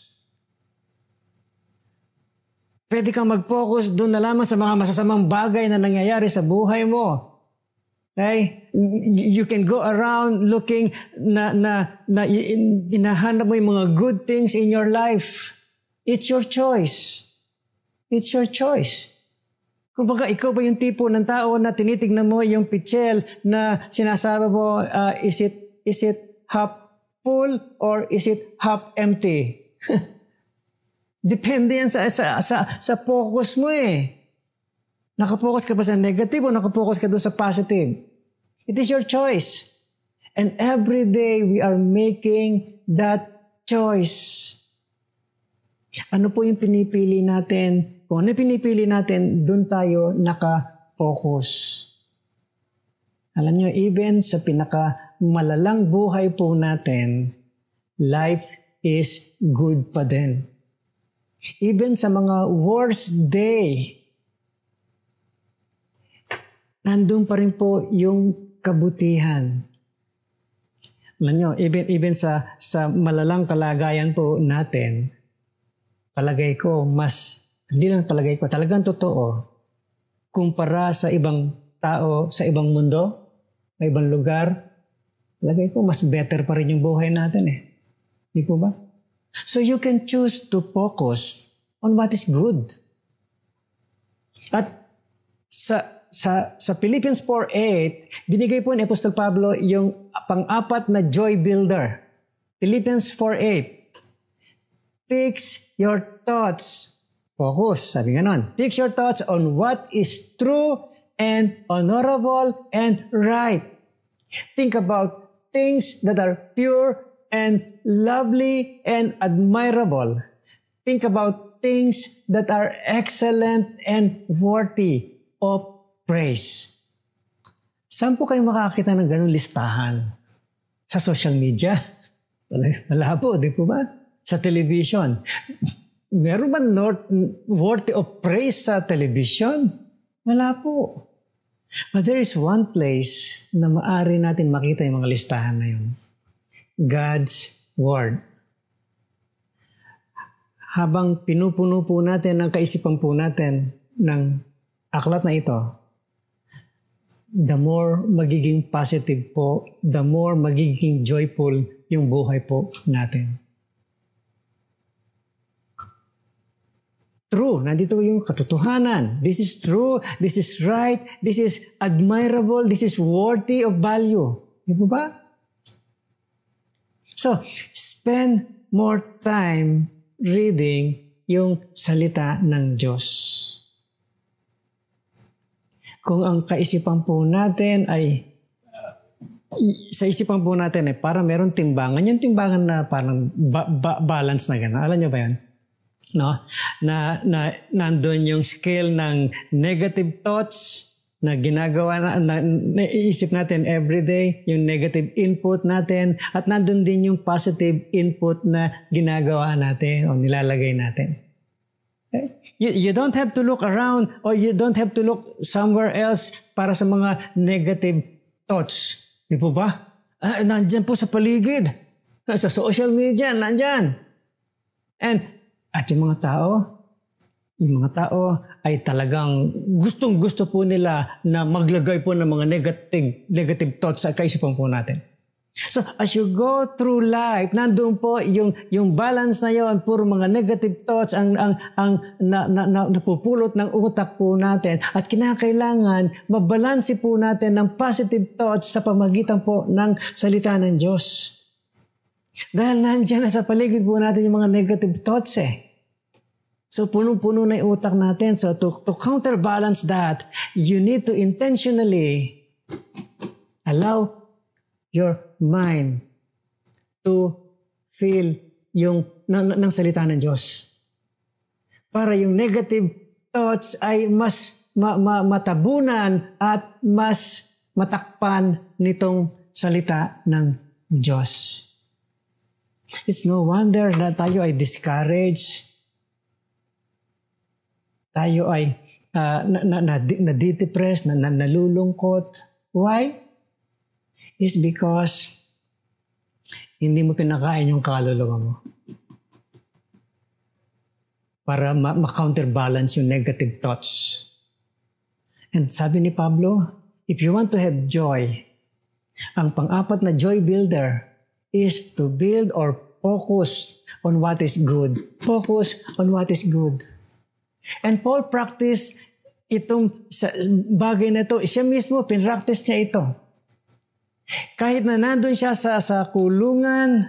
Pwede kang mag-focus doon na lamang sa mga masasamang bagay na nangyayari sa buhay mo. Okay? You can go around looking na, na, na inahanap mo yung mga good things in your life. It's your choice. It's your choice. Kung baga, ikaw ba yung tipo ng tao na tinitignan mo yung pitchel na sinasabi mo, uh, is it, is it half full or is it half empty? Depende yan sa, sa, sa, sa focus mo eh. Nakapokus ka ba sa negative o nakapokus ka doon sa positive? It is your choice. And every day we are making that choice. Ano po yung pinipili natin? Kung ano yung pinipili natin, doon tayo nakapokus. Alam nyo, even sa pinakamalalang buhay po natin, life is good pa din. Even sa mga worst day, nandun pa rin po yung kabutihan. Alam nyo, even, even sa, sa malalang kalagayan po natin, palagay ko, mas, hindi lang palagay ko, talagang totoo, kumpara sa ibang tao, sa ibang mundo, sa ibang lugar, palagay ko, mas better pa rin yung buhay natin eh. Di po ba? So you can choose to focus on what is good. At sa sa sa Philippians four eight, binigay po ni Apostol Pablo yung pang-apat na joy builder. Philippians four eight. Fix your thoughts. Focus, sabi nga nun. Fix your thoughts on what is true and honorable and right. Think about things that are pure and lovely and admirable. Think about things that are excellent and worthy of praise. Saan po kayo makakita ng ganung listahan? Sa social media? Wala po, di po ba? Sa television. Meron ba not worthy of praise sa television? Wala po. But there is one place na maaari natin makita yung mga listahan na yun. God's Word. Habang pinupuno po natin ang kaisipan po natin ng aklat na ito, the more magiging positive po, the more magiging joyful yung buhay po natin. True, nandito yung katotohanan. This is true, this is right, this is admirable, this is worthy of value. Di ba ba? So, spend more time reading yung salita ng Diyos. Kung ang kaisipan po natin ay, uh, sa isipan po natin ay para meron timbangan, yung timbangan na parang ba- ba- balance na gano'n. Alam nyo ba yan? No? Na, na nandun yung scale ng negative thoughts na ginagawa na, na naisip natin everyday, yung negative input natin, at nandun din yung positive input na ginagawa natin o nilalagay natin. Okay? You, you don't have to look around or you don't have to look somewhere else para sa mga negative thoughts. Di po ba? Ah, nandyan po sa paligid. Sa social media, nandyan. And, at yung mga tao, yung mga tao ay talagang gustong-gusto po nila na maglagay po ng mga negative, negative thoughts sa kaisipan po natin. So, as you go through life, nandun po yung, yung balance na yun, puro mga negative thoughts ang, ang, ang na, na, na, napupulot ng utak po natin. At kinakailangan, mabalansi po natin ng positive thoughts sa pamagitan po ng salita ng Diyos. Dahil nandiyan na sa paligid po natin yung mga negative thoughts eh. So, punong-puno na yung utak natin. So, to, to counterbalance that, you need to intentionally allow your mind to feel yung ng, ng salita ng Diyos. Para yung negative thoughts ay mas ma, ma, matabunan at mas matakpan nitong salita ng Diyos. It's no wonder na tayo ay discouraged. Tayo ay uh, na, na, na, na-depressed, na, na, nalulungkot. Why? It's because hindi mo pinakain yung kaluluwa mo para ma- ma-counterbalance yung negative thoughts. And sabi ni Pablo, if you want to have joy, ang pang-apat na joy builder is to build or focus on what is good. Focus on what is good. And Paul practiced itong bagay na ito. Siya mismo, pinractice niya ito. Kahit na nandun siya sa, sa kulungan,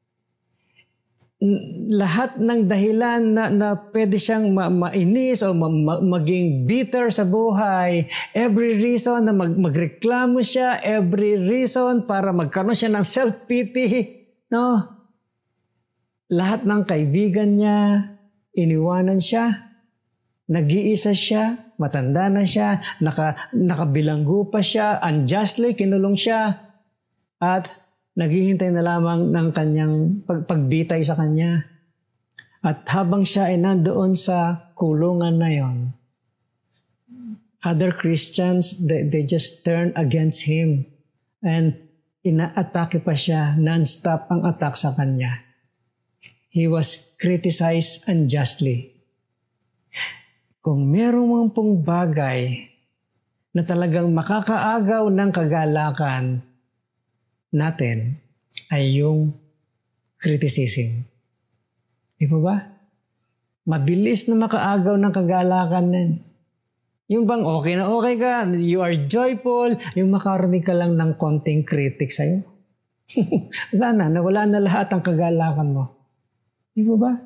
lahat ng dahilan na, na pwede siyang ma- mainis o ma- ma- maging bitter sa buhay, every reason na mag- magreklamo siya, every reason para magkaroon siya ng self-pity, no? Lahat ng kaibigan niya, iniwanan siya, nag-iisa siya, matanda na siya, naka, nakabilanggo pa siya, unjustly kinulong siya, at naghihintay na lamang ng kanyang pag, pagbitay sa kanya. At habang siya ay nandoon sa kulungan na yon, other Christians, they, they just turn against him and ina-atake pa siya, non-stop ang attack sa kanya. He was criticized unjustly. Kung meron mang pong bagay na talagang makakaagaw ng kagalakan natin, ay yung criticism. Di ba ba? Mabilis na makaagaw ng kagalakan nun. Yung bang okay na okay ka, you are joyful, yung makarinig ka lang ng konting critic sa'yo. Wala na, nawala na lahat ang kagalakan mo. Di ba ba?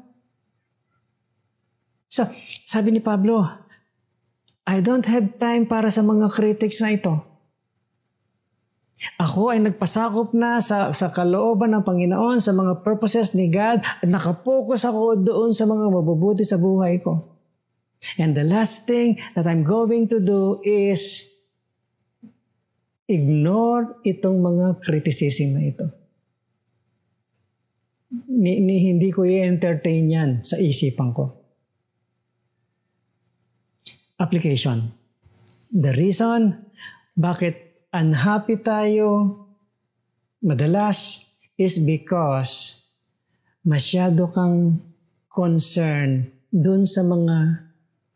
So, sabi ni Pablo, I don't have time para sa mga critics na ito. Ako ay nagpasakop na sa, sa kalooban ng Panginoon, sa mga purposes ni God, at nakapokus ako doon sa mga mabubuti sa buhay ko. And the last thing that I'm going to do is ignore itong mga criticism na ito. Ni, ni, hindi ko i-entertain yan sa isipan ko. Application. The reason bakit unhappy tayo madalas is because masyado kang concerned dun sa mga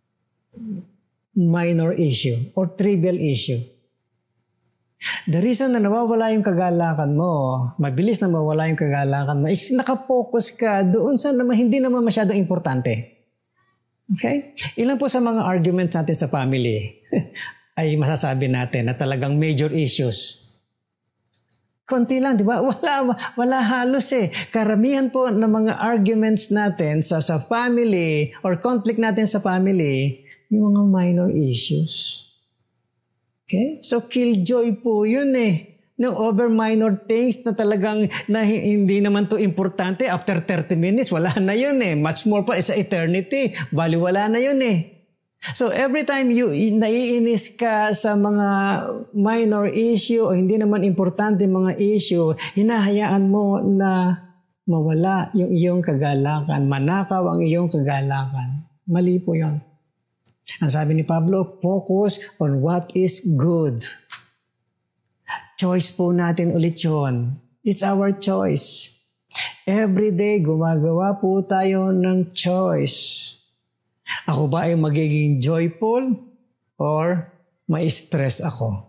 minor issue or trivial issue. The reason na nawawala yung kagalakan mo, mabilis na mawala yung kagalakan mo, is nakapokus ka doon sa naman, hindi naman masyadong importante. Okay? Ilan po sa mga arguments natin sa family ay masasabi natin na talagang major issues. Konti lang, di ba? Wala, wala halos eh. Karamihan po ng mga arguments natin sa, sa family or conflict natin sa family, yung mga minor issues. Okay? So, killjoy po yun eh. No, over minor things na talagang na hindi naman to importante. After thirty minutes, wala na yun eh. Much more pa sa eternity. Bali, wala na yun eh. So, every time you naiinis ka sa mga minor issue o hindi naman importante mga issue, hinahayaan mo na mawala yung iyong kagalakan. Manakaw ang iyong kagalakan. Mali po yun. Ang sabi ni Pablo, focus on what is good. Choice po natin ulit yun. It's our choice. Every day, gumagawa po tayo ng choice. Ako ba ay magiging joyful or ma-stress ako?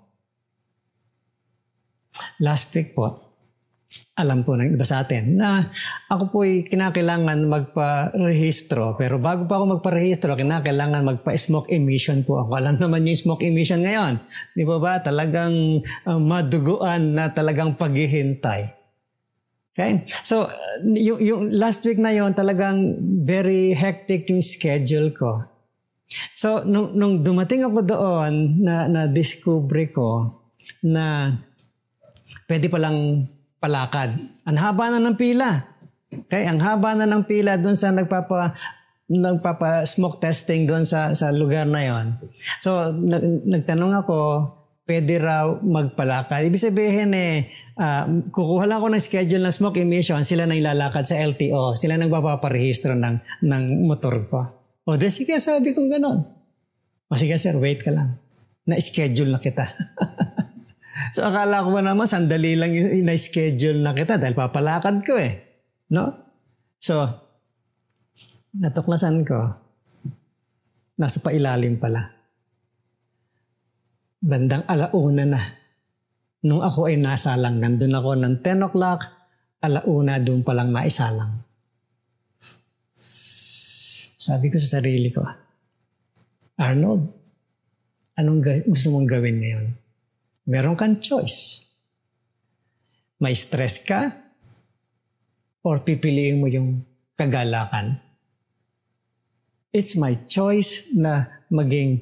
Last week po, alam po ng iba sa atin na ako po ay kinakailangan magpa-rehistro. Pero bago pa ako magpa-rehistro, kinakailangan magpa-smoke emission po ako. Alam naman yung smoke emission ngayon. Di ba ba? Talagang uh, maduguan na talagang paghihintay. Okay? So, yung, yung last week na yon talagang very hectic yung schedule ko. So, nung, nung dumating ako doon, na, na-discover ko na pwede palang magpalakad. Ang haba na ng pila. Okay, ang haba na ng pila doon sa nagpapa nagpapa smoke testing doon sa sa lugar na yon. So nag, nagtanong ako, pwede raw magpalakad. Ibig sabihin eh, uh, kukuha lang ako ng schedule ng smoke emission, sila nang ilalakad sa L T O, sila nang papaparehistro ng, ng motor ko. O de, sige, sabi kong ganon. O sige sir, wait ka lang. Na-schedule na kita. So akala ko ba naman, sandali lang yung na-schedule na kita dahil papalakad ko eh. No? So, natuklasan ko, nasa pailalim pala. Bandang alauna na. Nung ako ay nasalang, nandun ako ng ten o'clock, alauna doon palang naisalang. Sabi ko sa sarili ko, Arnold, anong ga- gusto mong gawin ngayon? Meron kang choice. May stress ka or pipiliin mo yung kagalakan? It's my choice na maging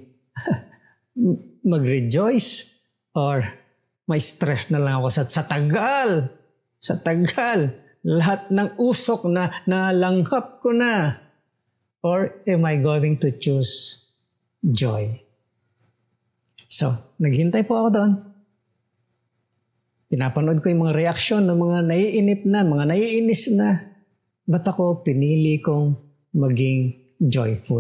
mag-rejoice or may stress na lang ako sa, sa tagal. Sa tagal. Lahat ng usok na nalanghap ko na. Or am I going to choose joy? So, naghintay po ako doon. Pinapanood ko yung mga reaksyon ng mga naiinip na, mga naiinis na. Ba't ako pinili kong maging joyful?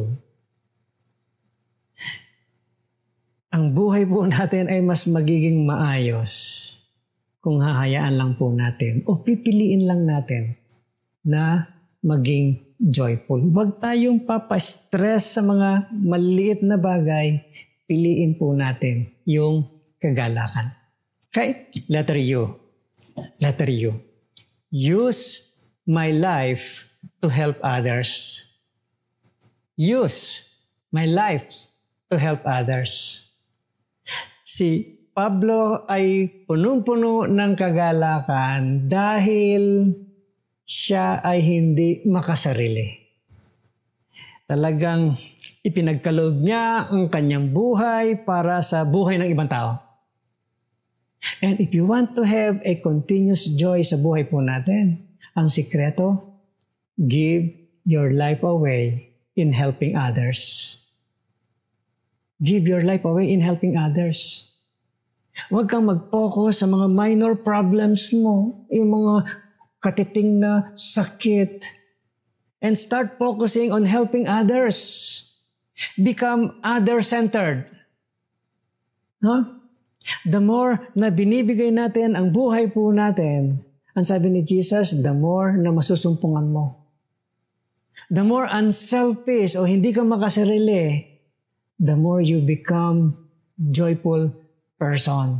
Ang buhay po natin ay mas magiging maayos kung hahayaan lang po natin o pipiliin lang natin na maging joyful. Huwag tayong papastress sa mga maliit na bagay. Piliin po natin yung kagalakan. Okay? Letter U. Letter U. Use my life to help others. Use my life to help others. Si Pablo ay punong-puno ng kagalakan dahil siya ay hindi makasarili. Talagang ipinagkaloob niya ang kanyang buhay para sa buhay ng ibang tao. And if you want to have a continuous joy sa buhay po natin, ang sikreto, give your life away in helping others. Give your life away in helping others. Huwag kang mag-focus sa mga minor problems mo, yung mga katiting na sakit, and start focusing on helping others. Become other-centered. Huh? The more na binibigay natin ang buhay po natin, ang sabi ni Jesus, the more na masusumpungan mo. The more unselfish o hindi ka makasarili, the more you become joyful person.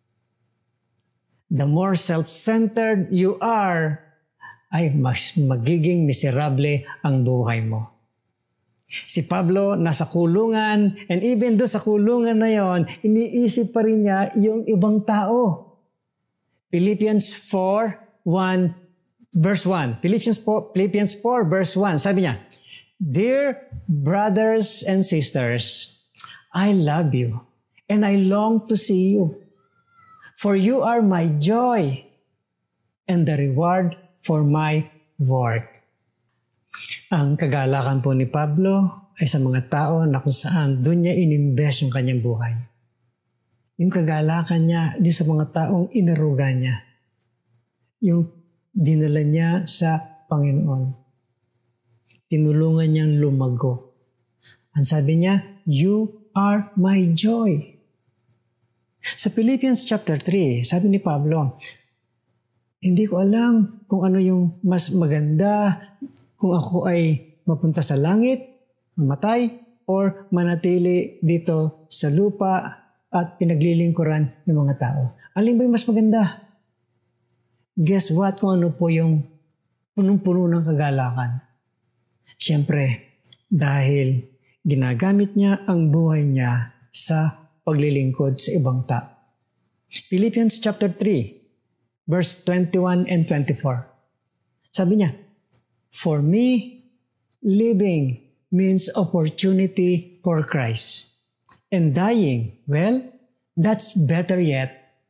The more self-centered you are, ay mas magiging miserable ang buhay mo. Si Pablo nasa kulungan, and even do sa kulungan na yon, iniisip pa rin niya yung ibang tao. Philippians four, one, verse one. Philippians four, Philippians four, verse one. Sabi niya, Dear brothers and sisters, I love you, and I long to see you. For you are my joy, and the reward for my work. Ang kagalakan po ni Pablo ay sa mga tao na kung saan doon niya ininvest yung kanyang buhay. Yung kagalakan niya di sa mga taong inaruga niya. Yung dinala niya sa Panginoon. Tinulungan niyang lumago. Ang sabi niya, you are my joy. Sa Philippians chapter three, sabi ni Pablo, hindi ko alam kung ano yung mas maganda, kung ako ay mapunta sa langit, mamatay, or manatili dito sa lupa at pinaglilingkuran ng mga tao. Alin ba yung mas maganda? Guess what? Kung ano po yung punong-puno ng kagalakan. Siyempre, dahil ginagamit niya ang buhay niya sa paglilingkod sa ibang tao. Philippians chapter three, verse twenty-one and twenty-four. Sabi niya, For me, living means opportunity for Christ. And dying, well, that's better yet.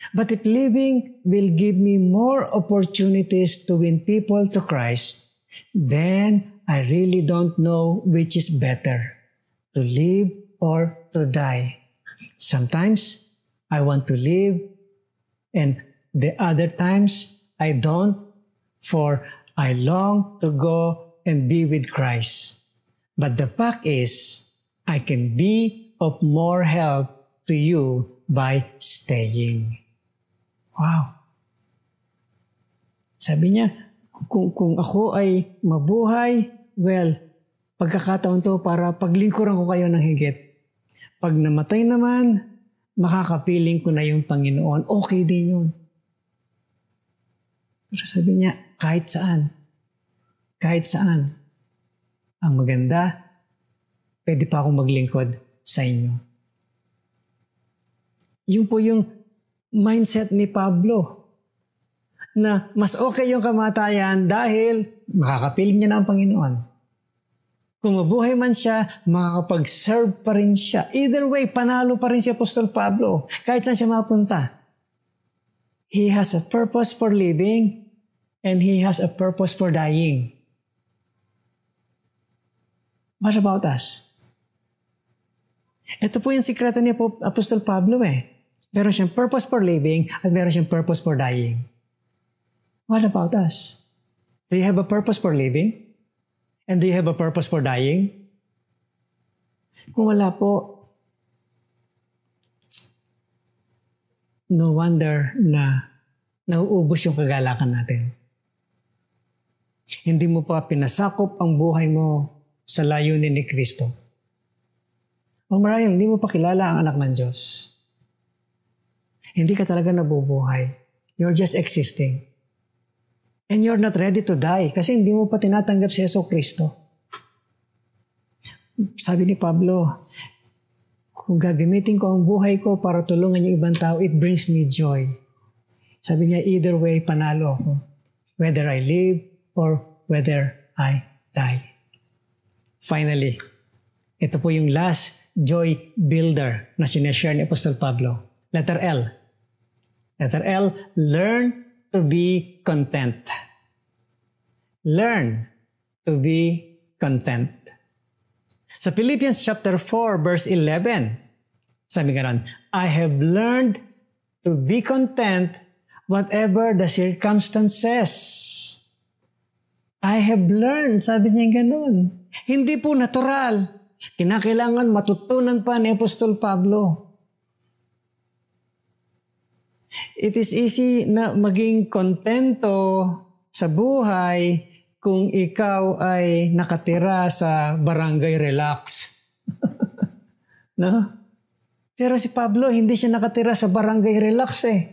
But if living will give me more opportunities to win people to Christ, then I really don't know which is better, to live or to die. Sometimes I want to live, and the other times I don't, for I long to go and be with Christ. But the fact is, I can be of more help to you by staying. Wow. Sabi niya, kung, kung ako ay mabuhay, well, pagkakataon to para paglingkuran ko kayo ng higit. Pag namatay naman, makakapiling ko na yung Panginoon. Okay din yun. Pero sabi niya, kahit saan, kahit saan, ang maganda, pwede pa akong maglingkod sa inyo. Yun po yung mindset ni Pablo na mas okay yung kamatayan dahil makakapiling niya na ang Panginoon. Kung mabuhay man siya, makakapag-serve pa rin siya. Either way, panalo pa rin si Apostol Pablo kahit saan siya mapunta. He has a purpose for living and he has a purpose for dying. What about us? Ito po yung sikreto ni Apostol Pablo eh. Meron siyang purpose for living at meron siyang purpose for dying. What about us? Do you have a purpose for living? And do you have a purpose for dying? Kung wala po, no wonder na nauubos yung kagalakan natin. Hindi mo pa pinasakop ang buhay mo sa layunin ni Kristo. O marahil, hindi mo pa kilala ang anak ng Diyos. Hindi ka talaga nabubuhay. You're just existing. And you're not ready to die kasi hindi mo pa tinatanggap si Yesu Kristo. Sabi ni Pablo, kung gagamitin ko ang buhay ko para tulungan yung ibang tao, it brings me joy. Sabi niya, either way, panalo ako. Whether I live or whether I die. Finally, ito po yung last joy builder na sinashare ni Apostol Pablo. Letter L. Letter L, learn to be content. Learn to be content. Sa Philippians chapter four, verse eleven, sabi ganon, I have learned to be content whatever the circumstances. I have learned, sabi niya ganon. Hindi po natural. Kinakailangan matutunan pa ni Apostol Pablo. It is easy na maging kontento sa buhay kung ikaw ay nakatira sa barangay relax. No? Pero si Pablo, hindi siya nakatira sa barangay relax eh.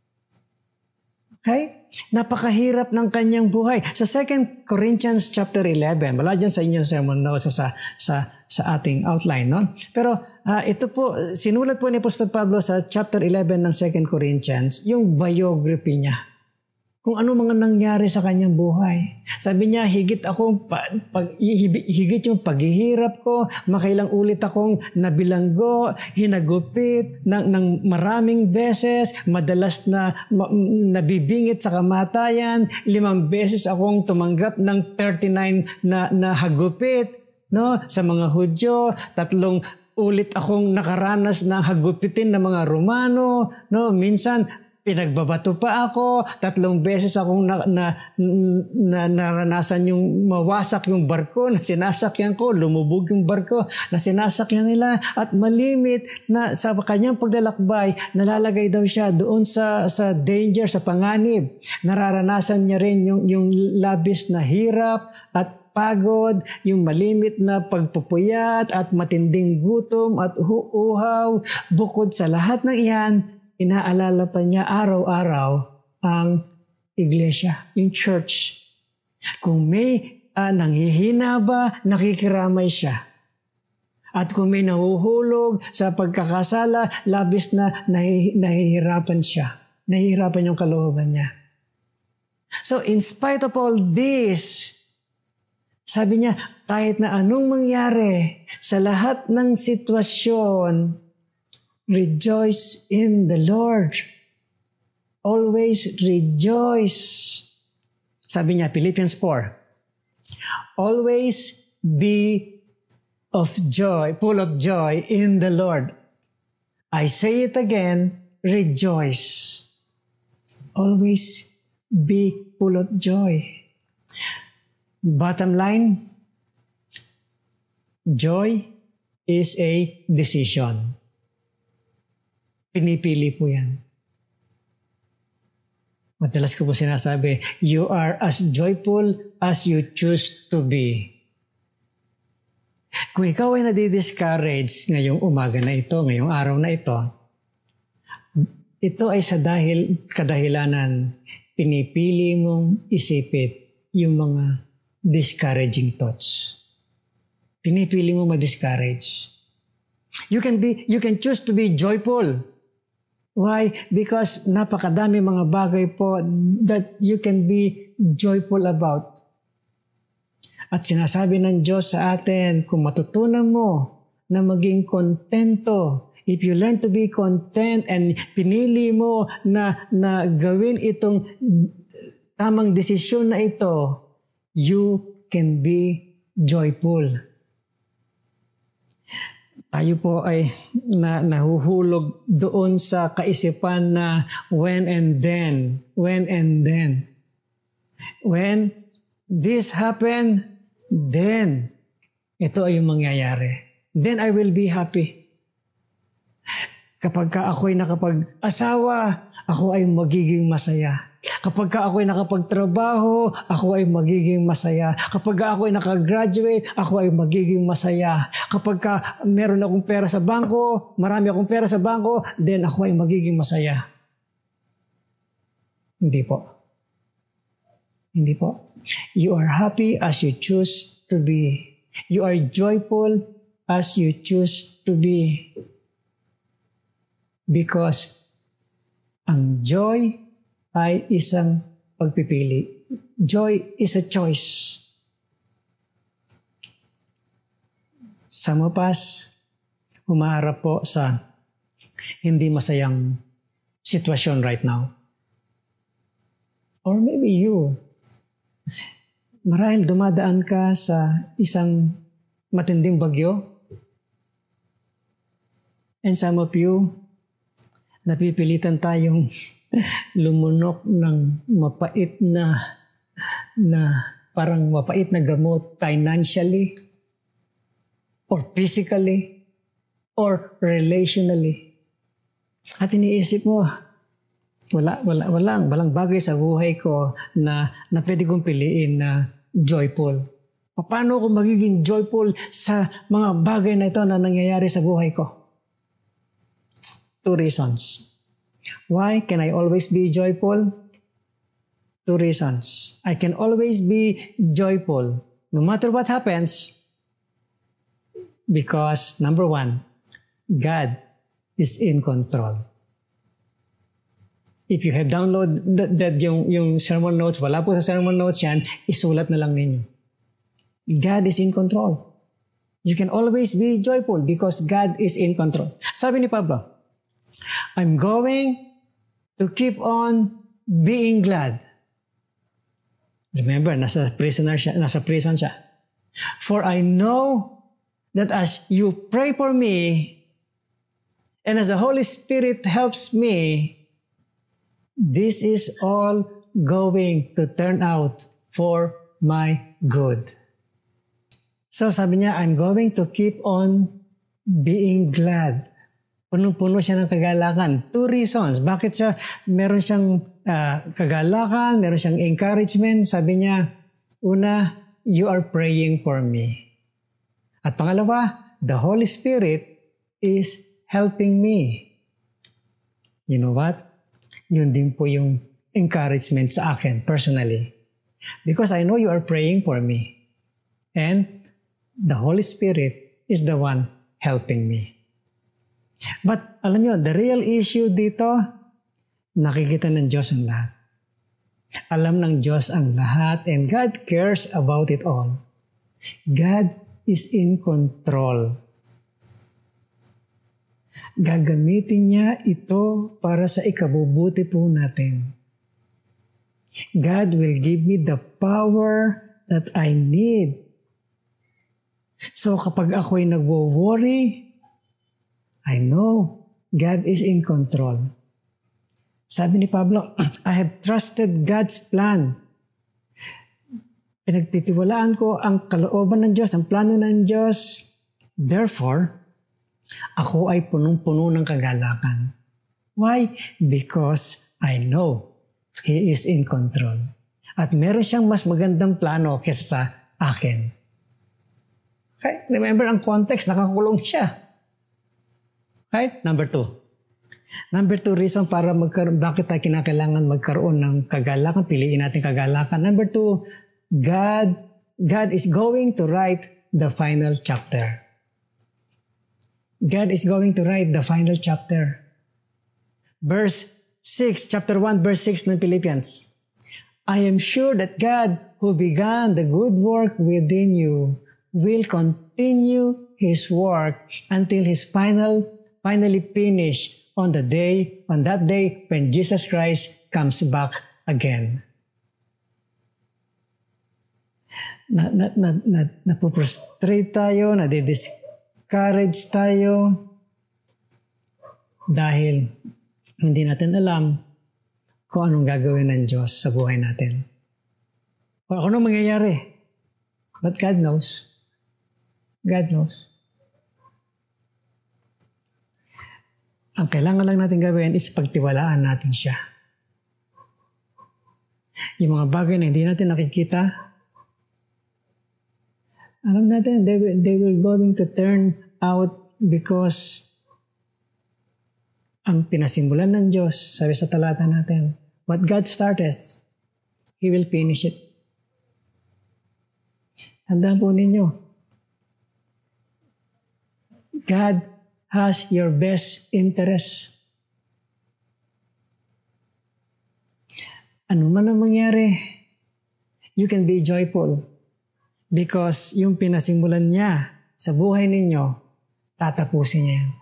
Okay? Napakahirap ng kanyang buhay. Sa Second Corinthians chapter eleven, wala dyan sa inyong sermon notes sa, sa, sa ating outline, no? Pero uh, ito po, sinulat po ni Apostol Pablo sa chapter eleven ng Second Corinthians, yung biography niya. Kung ano mga nangyari sa kanyang buhay. Sabi niya, higit akong, pa, pag, higit yung paghihirap ko, makailang ulit akong nabilanggo, hinagupit ng, ng maraming beses, madalas na ma, nabibingit sa kamatayan, limang beses akong tumanggap ng thirty-nine na, na hagupit, no? Sa mga Hudyo, tatlong ulit akong nakaranas ng hagupitin ng mga Romano, no? Minsan, pinagbabato pa ako, tatlong beses akong na, na, na, naranasan yung mawasak yung barko na sinasakyan ko, lumubog yung barko na sinasakyan nila at malimit na sa kanyang paglalakbay, nalalagay daw siya doon sa, sa danger, sa panganib. Nararanasan niya rin yung, yung labis na hirap at pagod, yung malimit na pagpupuyat at matinding gutom at uhaw. Bukod sa lahat ng iyan, inaalala pa niya araw-araw ang iglesia, yung church. Kung may uh, nanghihina ba, nakikiramay siya. At kung may nahuhulog sa pagkakasala, labis na nahi, nahihirapan siya. Nahihirapan yung kalooban niya. So in spite of all this, sabi niya, kahit na anong mangyari sa lahat ng sitwasyon, rejoice in the Lord. always rejoice. Sabi niya, Philippians four, always be of joy, full of joy in the Lord. I say it again, rejoice. Always be full of joy. Bottom line, joy is a decision. Pinipili po yan. Madalas ko po sinasabi, you are as joyful as you choose to be. Kung ikaw ay nadi-discourage ngayong umaga na ito, ngayong araw na ito, ito ay sa dahil kadahilanan, pinipili mong isipin yung mga discouraging thoughts. Pinipili mo ma-discourage. You can be, you can choose to be joyful. Why? Because napakadami mga bagay po that you can be joyful about. At sinasabi ng Diyos sa atin, kung matutunan mo na maging kontento, if you learn to be content and pinili mo na, na gawin itong tamang desisyon na ito, you can be joyful. Tayo po ay na, nahuhulog doon sa kaisipan na when and then, when and then. When this happen, then ito ay yung mangyayari. Then I will be happy. Kapag ka ako'y nakapag-asawa, ako ay magiging masaya. Kapag ka ako'y nakapagtrabaho, ako ay magiging masaya. Kapag ka ako'y nakagraduate, ako ay magiging masaya. Kapag ka meron akong pera sa bangko, marami akong pera sa bangko, then ako ay magiging masaya. Hindi po. Hindi po. You are happy as you choose to be. You are joyful as you choose to be. Because ang joy ay isang pagpipili. Joy is a choice. Some of us humaharap po sa hindi masayang sitwasyon right now. Or maybe you. Marahil dumadaan ka sa isang matinding bagyo. And some of you, napipilitan tayong lumunok ng mapait na na parang mapait na gamot financially or physically or relationally. At iniisip mo, wala wala walang walang bagay sa buhay ko na na pwede kong piliin na joyful. Paano ako magiging joyful sa mga bagay na ito na nangyayari sa buhay ko? Two reasons. Why can I always be joyful? Two reasons. I can always be joyful no matter what happens because number one, God is in control. If you have downloaded that, that yung, yung sermon notes, wala po sa sermon notes yan, isulat na lang ninyo. God is in control. You can always be joyful because God is in control. Sabi ni Pablo, I'm going to keep on being glad. Remember, nasa prisoner siya, nasa prison siya. For I know that as you pray for me, and as the Holy Spirit helps me, this is all going to turn out for my good. So sabi niya, I'm going to keep on being glad. Punong-puno siya ng kagalakan. Two reasons. Bakit siya, meron siyang uh, kagalakan, meron siyang encouragement. Sabi niya, una, you are praying for me. At pangalawa, the Holy Spirit is helping me. You know what? Yun din po yung encouragement sa akin personally. Because I know you are praying for me. And the Holy Spirit is the one helping me. But alam niyo, the real issue dito, nakikita ng Diyos ang lahat. Alam ng Diyos ang lahat and God cares about it all. God is in control. Gagamitin niya ito para sa ikabubuti po natin. God will give me the power that I need. So kapag ako'y nagwo-worry, I know God is in control. Sabi ni Pablo, I have trusted God's plan. Pinagtitiwalaan ko ang kalooban ng Diyos, ang plano ng Diyos. Therefore, ako ay punong-puno ng kagalakan. Why? Because I know He is in control. At meron siyang mas magandang plano kaysa sa akin. Okay? Remember ang context, nakakulong siya. Right? Number two. Number two reason para magkaroon, bakit tayo kinakailangan magkaroon ng kagalakan, piliin natin kagalakan. Number two, God, God is going to write the final chapter. God is going to write the final chapter. Verse six, chapter one, verse six ng Philippians. I am sure that God who began the good work within you will continue His work until His final, finally finished on the day, on that day when Jesus Christ comes back again. Na, na, na, na, napuprostrate tayo, nadidiscourage tayo dahil hindi natin alam kung anong gagawin ng Diyos sa buhay natin. O kung anong mangyayari. But God knows. God knows. Ang kailangan lang natin gawin is pagtiwalaan natin siya. Yung mga bagay na hindi natin nakikita, alam natin, they will, they will going to turn out because ang pinasimulan ng Diyos, sabi sa talata natin, what God started, He will finish it. Tandaan po ninyo, God has your best interest. Ano man ang mangyari, you can be joyful because yung pinasimulan niya sa buhay ninyo, tatapusin niya yan.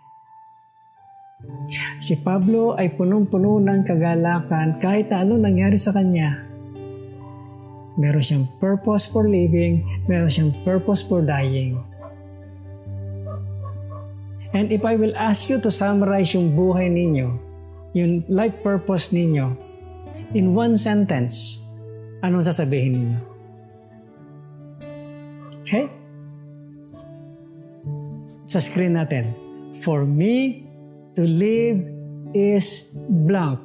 Si Pablo ay punong-puno ng kagalakan kahit ano nangyari sa kanya. Meron siyang purpose for living, meron siyang purpose for dying. And if I will ask you to summarize yung buhay ninyo, yung life purpose ninyo, in one sentence, anong sasabihin ninyo? Okay? Sa screen natin, for me to live is blank.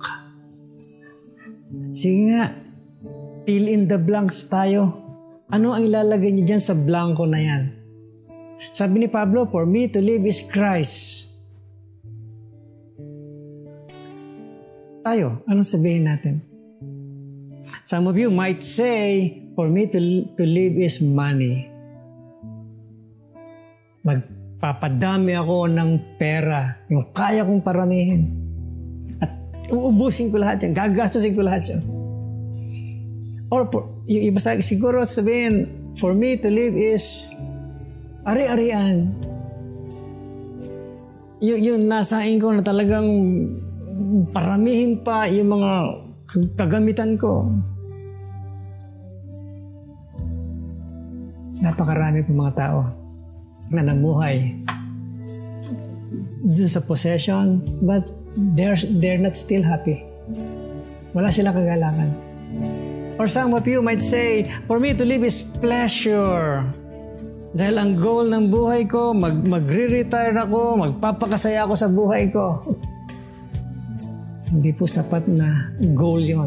Sige nga, fill in the blanks tayo. Ano ang ilalagay niyo dyan sa blanco na yan? Sabi ni Pablo, for me to live is Christ. Tayo, anong sabihin natin? Some of you might say, for me to, to live is money. Magpapadami ako ng pera, yung kaya kong paramihin. At uubusin ko lahat yan, gagastusin ko lahat yan. Or for, yung iba sa siguro sabihin, for me to live is ari-arian. Y- yung nasain ko na talagang paramihin pa yung mga kagamitan ko. Napakarami po mga tao na namuhay dun sa possession, but they're, they're not still happy. Wala silang kagalakan. Or some of you might say, for me to live is pleasure. Dahil ang goal ng buhay ko, mag, magre-retire ako, magpapakasaya ako sa buhay ko. Hindi po sapat na goal yon.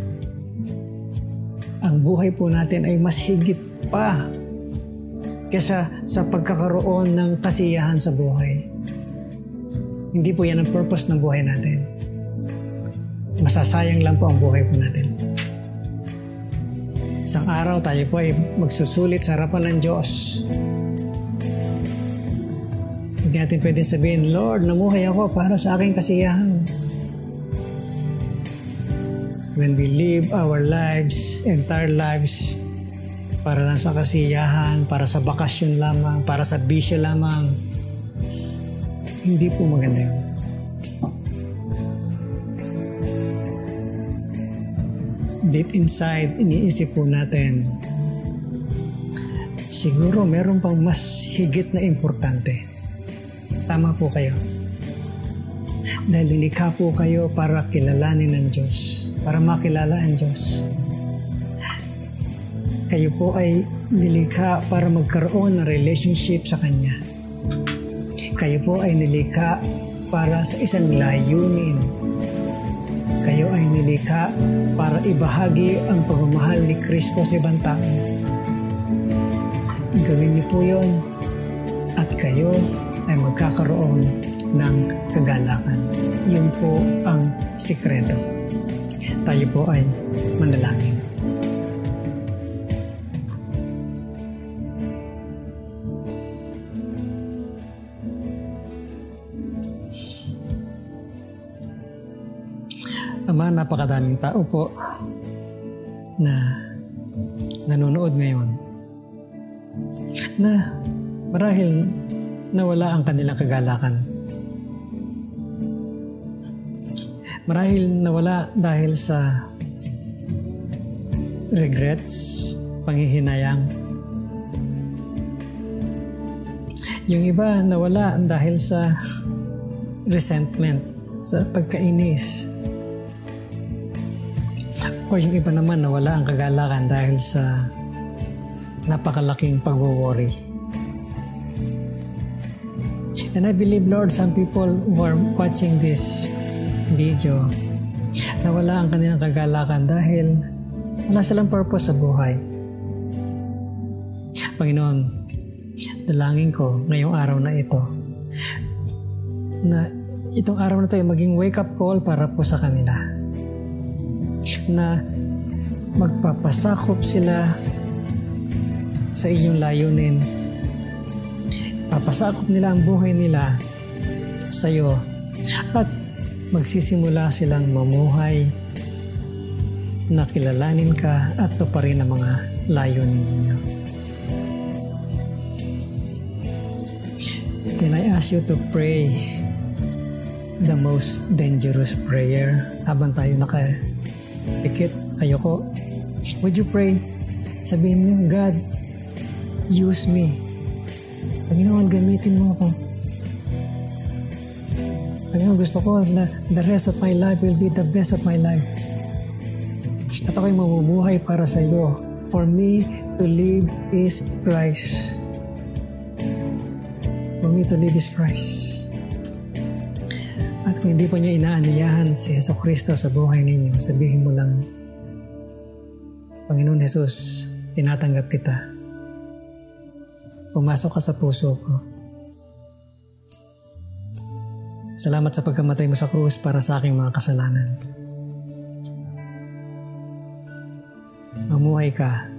Ang buhay po natin ay mas higit pa kesa sa pagkakaroon ng kasiyahan sa buhay. Hindi po yan ang purpose ng buhay natin. Masasayang lang po ang buhay po natin. Isang araw tayo po ay magsusulit sa harapan ng Diyos. Hindi natin pwede sabihin, Lord, namuhay ako para sa aking kasiyahan. When we live our lives, entire lives, para lang sa kasiyahan, para sa bakasyon lamang, para sa bisyo lamang, Hindi po maganda yun. Deep inside, iniisip po natin, siguro meron pang mas higit na importante. Tama po kayo. Dahil nilikha po kayo para kilalanin ng Diyos, para makilala ang Diyos. Kayo po ay nilikha para magkaroon ng relationship sa Kanya. Kayo po ay nilikha para sa isang layunin. Kayo ay nilikha para ibahagi ang pagmamahal ni Kristo sa ibang tao. Gawin niyo po yun at kayo ay magkakaroon ng kagalakan. Yun po ang sikreto. Tayo po ay manalangin. Ama, napakadaming tao po na nanonood ngayon na marahil nawala ang kanilang kagalakan. Marahil nawala dahil sa regrets, panghihinayang. Yung iba nawala dahil sa resentment, sa pagkainis. O yung iba naman nawala ang kagalakan dahil sa napakalaking pag-worry. And I believe, Lord, some people who are watching this video, nawala ang kanilang kagalakan dahil wala silang purpose sa buhay. Panginoon, dalangin ko ngayong araw na ito na itong araw na ito ay maging wake-up call para po sa kanila, na magpapasakop sila sa iyong layunin. Papasakop nila ang buhay nila sa iyo at magsisimula silang mamuhay na kilalanin ka at tuparin ang mga layunin ninyo. Can I ask you to pray the most dangerous prayer habang tayo naka pikit, ayoko. Would you pray? Sabihin niyo, God, use me. Panginoon, gamitin mo ako. Panginoon, gusto ko na the rest of my life will be the best of my life. At ako'y mamumuhay para sa iyo. For me to live is Christ. For me to live is Christ. At kung hindi po niya inaaniyahan si Jesucristo sa buhay ninyo, sabihin mo lang, Panginoon Jesus, tinatanggap kita. Pumasok ka sa puso ko. Salamat sa pagkamatay mo sa krus para sa aking mga kasalanan. Mamuhay ka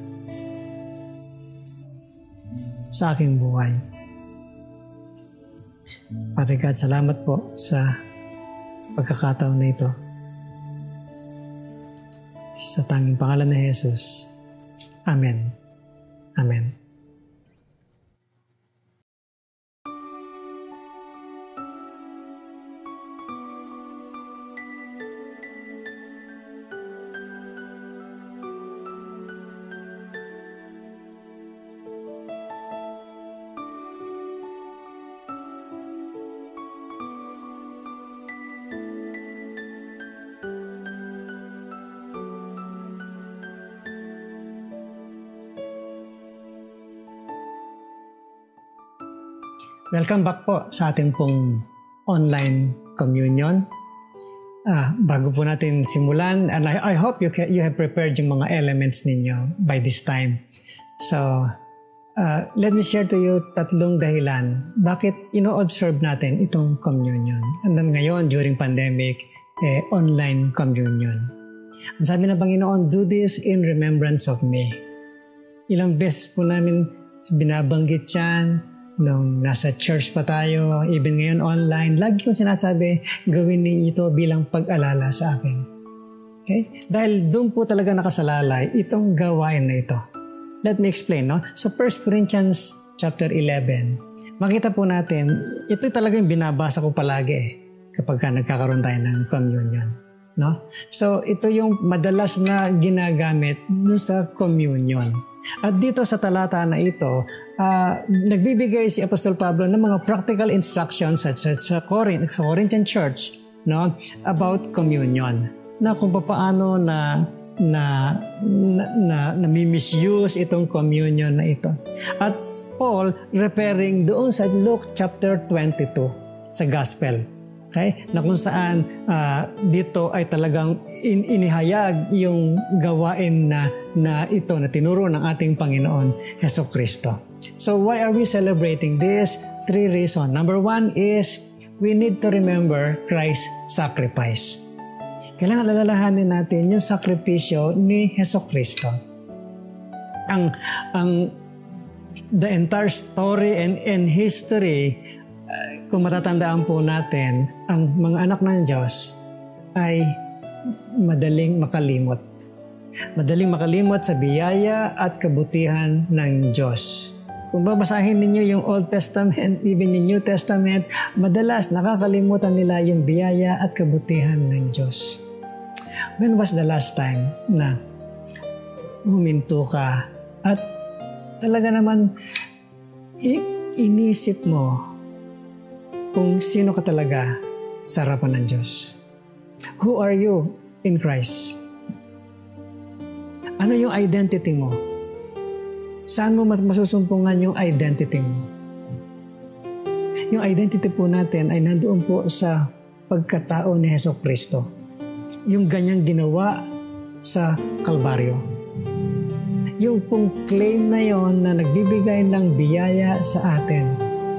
sa aking buhay. Father God, salamat po sa pagkakataon na ito. Sa tanging pangalan ni Jesus. Amen. Amen. Welcome back po sa ating pong online communion. Ah, bago po natin simulan, and I, I hope you, can, you have prepared yung mga elements ninyo by this time. So, uh, let me share to you tatlong dahilan bakit ino-observe natin itong communion. And then ngayon, during pandemic, eh, online communion. Ang sabi ng Panginoon, do this in remembrance of me. Ilang beses po namin binabanggit yan, nung nasa church pa tayo, even ngayon online, lagi kong sinasabi, gawin ninyo ito bilang pag-alala sa akin. Okay? Dahil doon po talaga nakasalalay itong gawain na ito. Let me explain, no? So First Corinthians chapter eleven, makita po natin, ito talagang binabasa ko palagi kapag ka nagkakaroon tayo ng communion. No? So ito yung madalas na ginagamit dun sa communion. At dito sa talata na ito, uh, nagbibigay si Apostol Pablo ng mga practical instructions sa, sa, sa, Corinth, sa Corinthian Church, no, about communion. Na kung paano na na na, na, na misuse itong communion na ito. At Paul referring doon sa Luke chapter twenty-two sa Gospel. Okay? Na kung saan uh, dito ay talagang in, inihayag yung gawain na, na ito na tinuro ng ating Panginoon Hesukristo. So why are we celebrating this? Three reasons. Number one is we need to remember Christ's sacrifice. Kailangan alalahanin natin yung sakripisyo ni Hesukristo. Ang, ang the entire story and, and history, uh, kung matatandaan po natin, ang mga anak ng Diyos ay madaling makalimot. Madaling makalimot sa biyaya at kabutihan ng Diyos. Kung babasahin ninyo yung Old Testament, even yung New Testament, madalas nakakalimutan nila yung biyaya at kabutihan ng Diyos. When was the last time na huminto ka at talaga naman inisip mo kung sino ka talaga sa harapan ng Diyos? Who are you in Christ? Ano yung identity mo? Saan mo masusumpungan yung identity mo? Yung identity po natin ay nandoon po sa pagkatao ni Hesukristo. Yung ganyang ginawa sa Kalbaryo. Yung pong claim na yon na nagbibigay ng biyaya sa atin.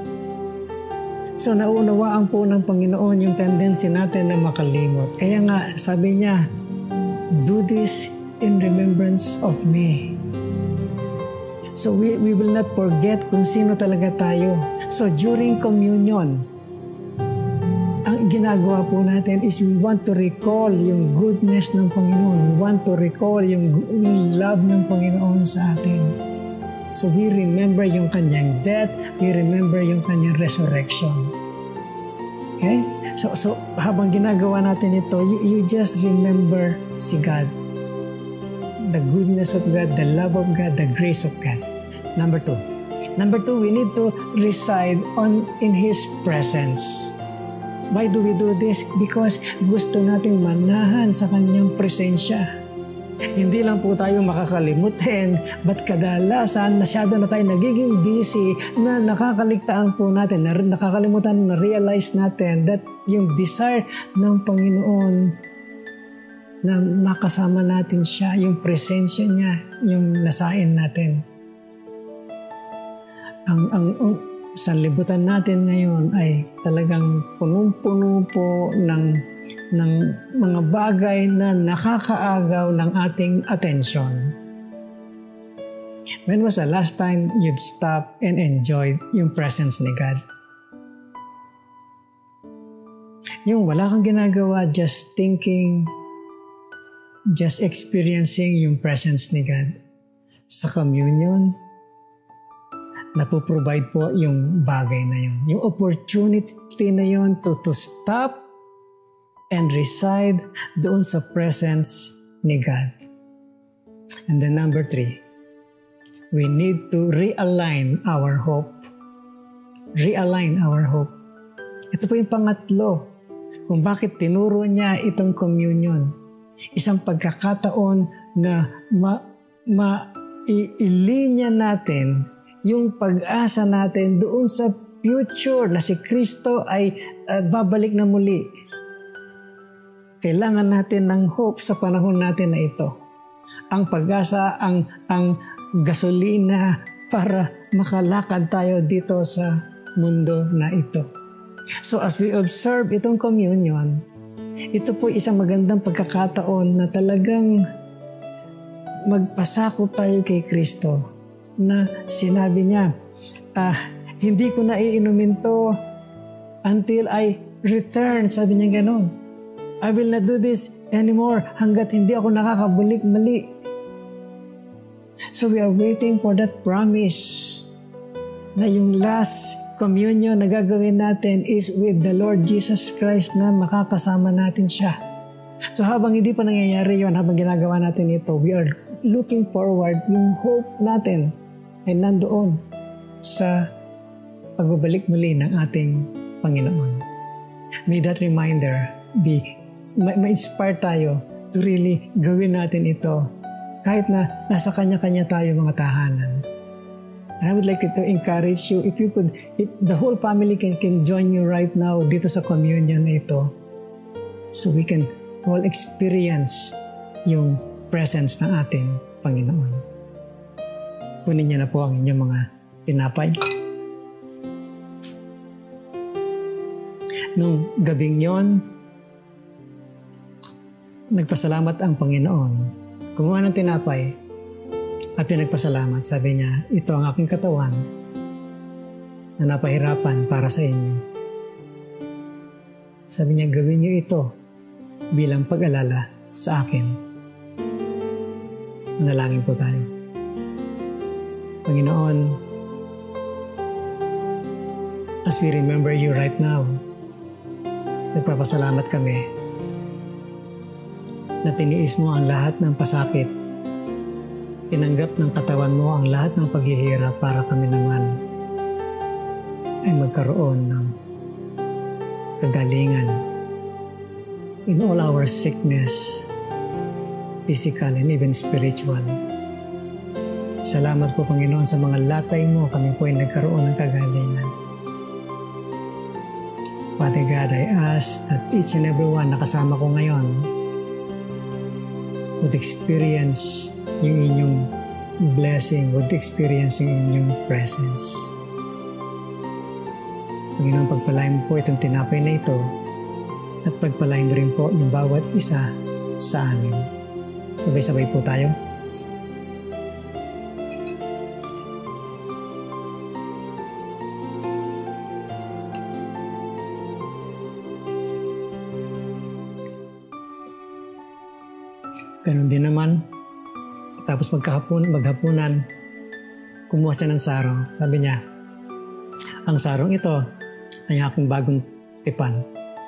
So naunawaan po ng Panginoon yung tendency natin na makalimot. Kaya nga sabi niya, do this in remembrance of me. So we, we will not forget kung sino talaga tayo. So during communion, ang ginagawa po natin is we want to recall yung goodness ng Panginoon. We want to recall yung, yung love ng Panginoon sa atin. So we remember yung kanyang death, we remember yung kanyang resurrection. Okay? So, so habang ginagawa natin ito, you, you just remember si God. The goodness of God, the love of God, the grace of God. Number two. Number two, we need to reside on in His presence. Why do we do this? Because gusto nating manahan sa kanyang presensya. Hindi lang po tayo makakalimutin, but kadalasan masyado na tayo nagiging busy na nakakaligtaan po natin, na nakakalimutan, na-realize natin that yung desire ng Panginoon na makasama natin siya, yung presensya niya, yung nasain natin. Ang, ang, ang sanlibutan natin ngayon ay talagang punong-puno po ng, ng mga bagay na nakakaagaw ng ating atensyon. When was the last time you've stopped and enjoyed yung presence ni God? Yung wala kang ginagawa, just thinking, just experiencing yung presence ni God. Sa communion, napoprovide po yung bagay na yun. Yung opportunity na yun to, to stop and reside doon sa presence ni God. And then number three, we need to realign our hope. Realign our hope. Ito po yung pangatlo kung bakit tinuro niya itong communion. Isang pagkakataon na ma, ma, i-ilinya natin yung pag-asa natin doon sa future na si Kristo ay uh, babalik na muli. Kailangan natin ng hope sa panahon natin na ito. Ang pag-asa, ang, ang gasolina para makalakad tayo dito sa mundo na ito. So as we observe itong communion, ito po isang magandang pagkakataon na talagang magpasakop tayo kay Kristo. Na sinabi niya, ah, hindi ko na iinumin to until I return. Sabi niya gano'n. I will not do this anymore hanggat hindi ako nakakabalik mali. So we are waiting for that promise na yung last communion na gagawin natin is with the Lord Jesus Christ na makakasama natin siya. So habang hindi pa nangyayari yon, habang ginagawa natin ito, we are looking forward, yung hope natin ay nandoon sa pagbabalik muli ng ating Panginoon. May that reminder be, ma-inspire tayo to really gawin natin ito kahit na nasa kanya-kanya tayo mga tahanan. And I would like to encourage you, if you could, if the whole family can, can join you right now dito sa communion na ito, so we can all experience yung presence ng ating Panginoon. Kunin niyo na po ang inyong mga tinapay. Nung gabing yon, nagpasalamat ang Panginoon. Kumuha ng tinapay at pinagpasalamat. Sabi niya, ito ang aking katawan na napahirapan para sa inyo. Sabi niya, gawin niyo ito bilang pag-alala sa akin. Manalangin po tayo. Panginoon, as we remember you right now, nagpapasalamat kami na tiniis mo ang lahat ng pasakit. Tinanggap ng katawan mo ang lahat ng paghihirap para kami naman ay magkaroon ng kagalingan in all our sickness, physical and even spiritual. Salamat po Panginoon sa mga latay mo, kami po ay nagkaroon ng kagalingan. Father God, I ask that each and every one na kasama ko ngayon would experience yung inyong blessing, would experience yung inyong presence. Panginoon, pagpalain mo po itong tinapay na ito at pagpalain mo rin po yung bawat isa sa amin. Sabay-sabay po tayo. Ganun din naman, tapos magkahapon, maghapunan, kumuha siya ng sarong. Sabi niya, ang sarong ito ay aking bagong tipan.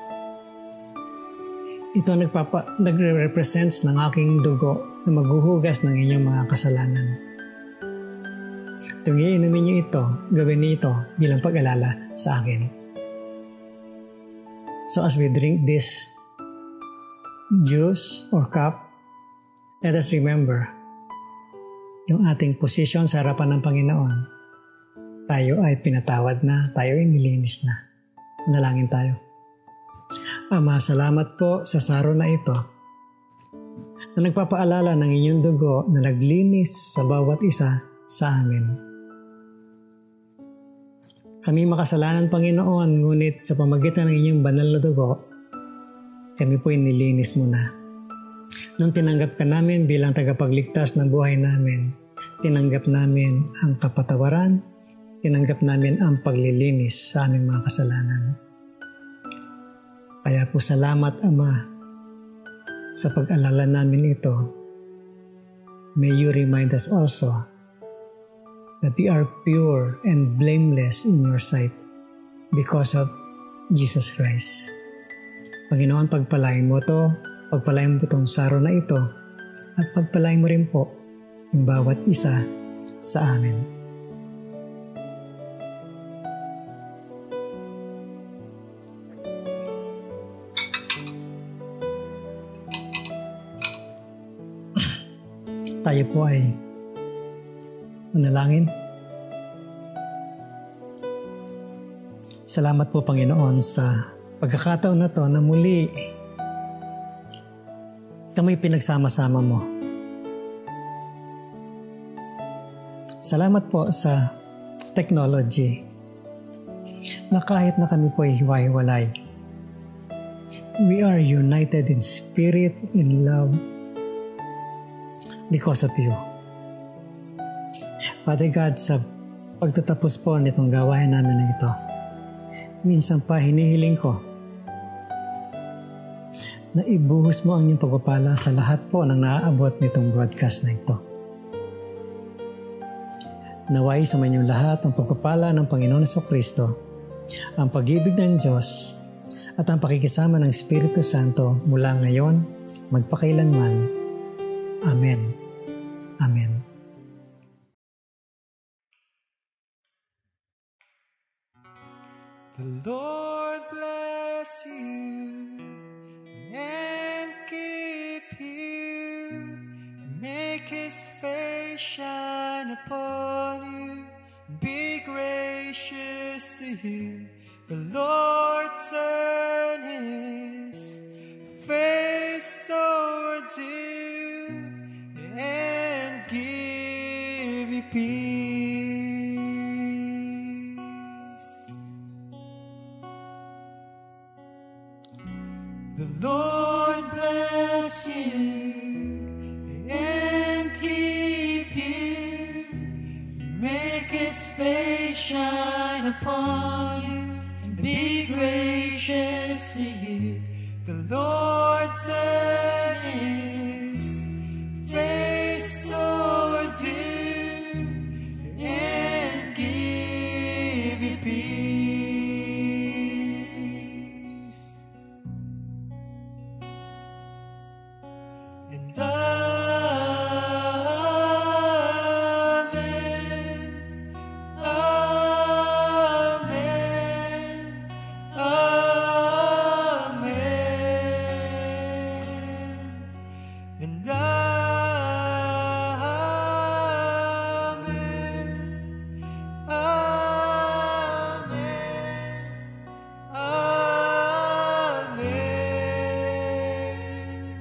Ito nagpapa, nagre-represents ng aking dugo na maghuhugas ng inyong mga kasalanan. Kung iinumin niyo ito, gawin niyo ito bilang pag-alala sa akin. So as we drink this juice or cup, let us remember yung ating posisyon sa harapan ng Panginoon. Tayo ay pinatawad na, tayo ay nilinis na. Manalangin tayo. Ama, salamat po sa saro na ito na nagpapaalala ng inyong dugo na naglinis sa bawat isa sa amin. Kami makasalanan, Panginoon, ngunit sa pamagitan ng inyong banal na dugo, kami po ay nilinis mo na. Nung tinanggap ka namin bilang tagapagligtas ng buhay namin, tinanggap namin ang kapatawaran, tinanggap namin ang paglilinis sa aming mga kasalanan. Kaya po salamat, Ama, sa pag-alala namin ito. May you remind us also that we are pure and blameless in your sight because of Jesus Christ. Panginoon, pagpalain mo to, pagpalain mo itong saro na ito at pagpalain mo rin po yung bawat isa sa amin. Tayo po ay manalangin. Salamat po Panginoon sa pagkakataon na to na muli kami pinagsama-sama mo. Salamat po sa technology na kahit na kami po ay hiwa-hiwalay, we are united in spirit, in love, because of you. Father God, sa pagtatapos po nitong gawain namin na ito, minsan pa hinihiling ko na ibuhos mo ang iyong pagpapala sa lahat po ng naaabot nitong broadcast na ito. Naway sa manyong lahat ang pagpapala ng Panginoon Jesucristo ang pag-ibig ng Diyos at ang pakikisama ng Espiritu Santo mula ngayon, magpakailanman. Amen. Amen. The Lord bless you and keep you, and make His face shine upon you, and be gracious to you. The Lord turn His face towards you and give you peace. The Lord bless you and keep you, make His face shine upon you, and be gracious to you. The Lord turn His face towards you and give you peace. And Amen, Amen, Amen. And Amen, Amen, Amen.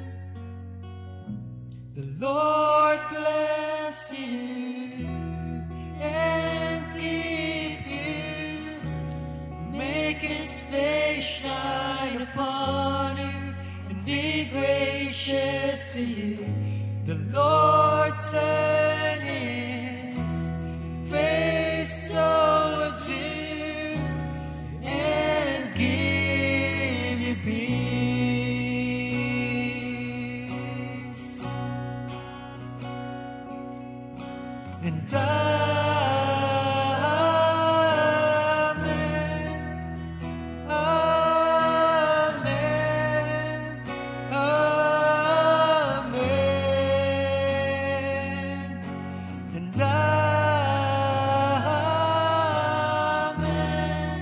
The Lord bless you and keep you, make His face shine upon you, and be gracious to you. The Lord turn His face towards you and give you peace. And Amen, Amen, Amen. And Amen,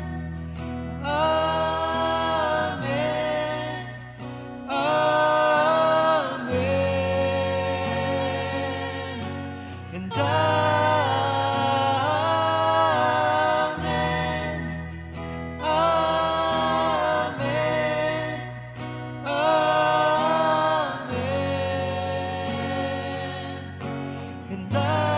Amen, Amen. And Amen, Amen, Amen. And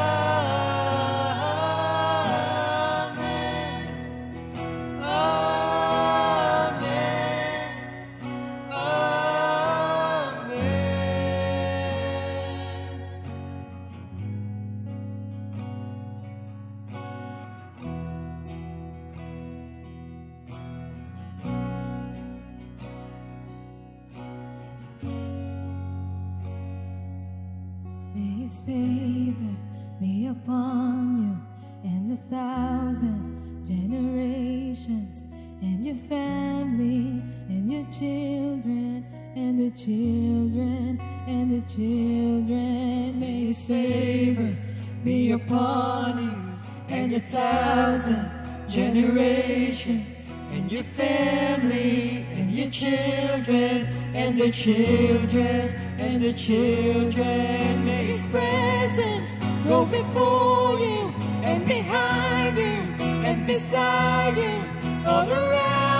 May His favor be upon you and a thousand generations, and your family, and your children, and the children, and the children. May His favor be upon you and a thousand generations, and your family, and your children, and the children, and the children. May His presence go before you, and behind you, and beside you, all around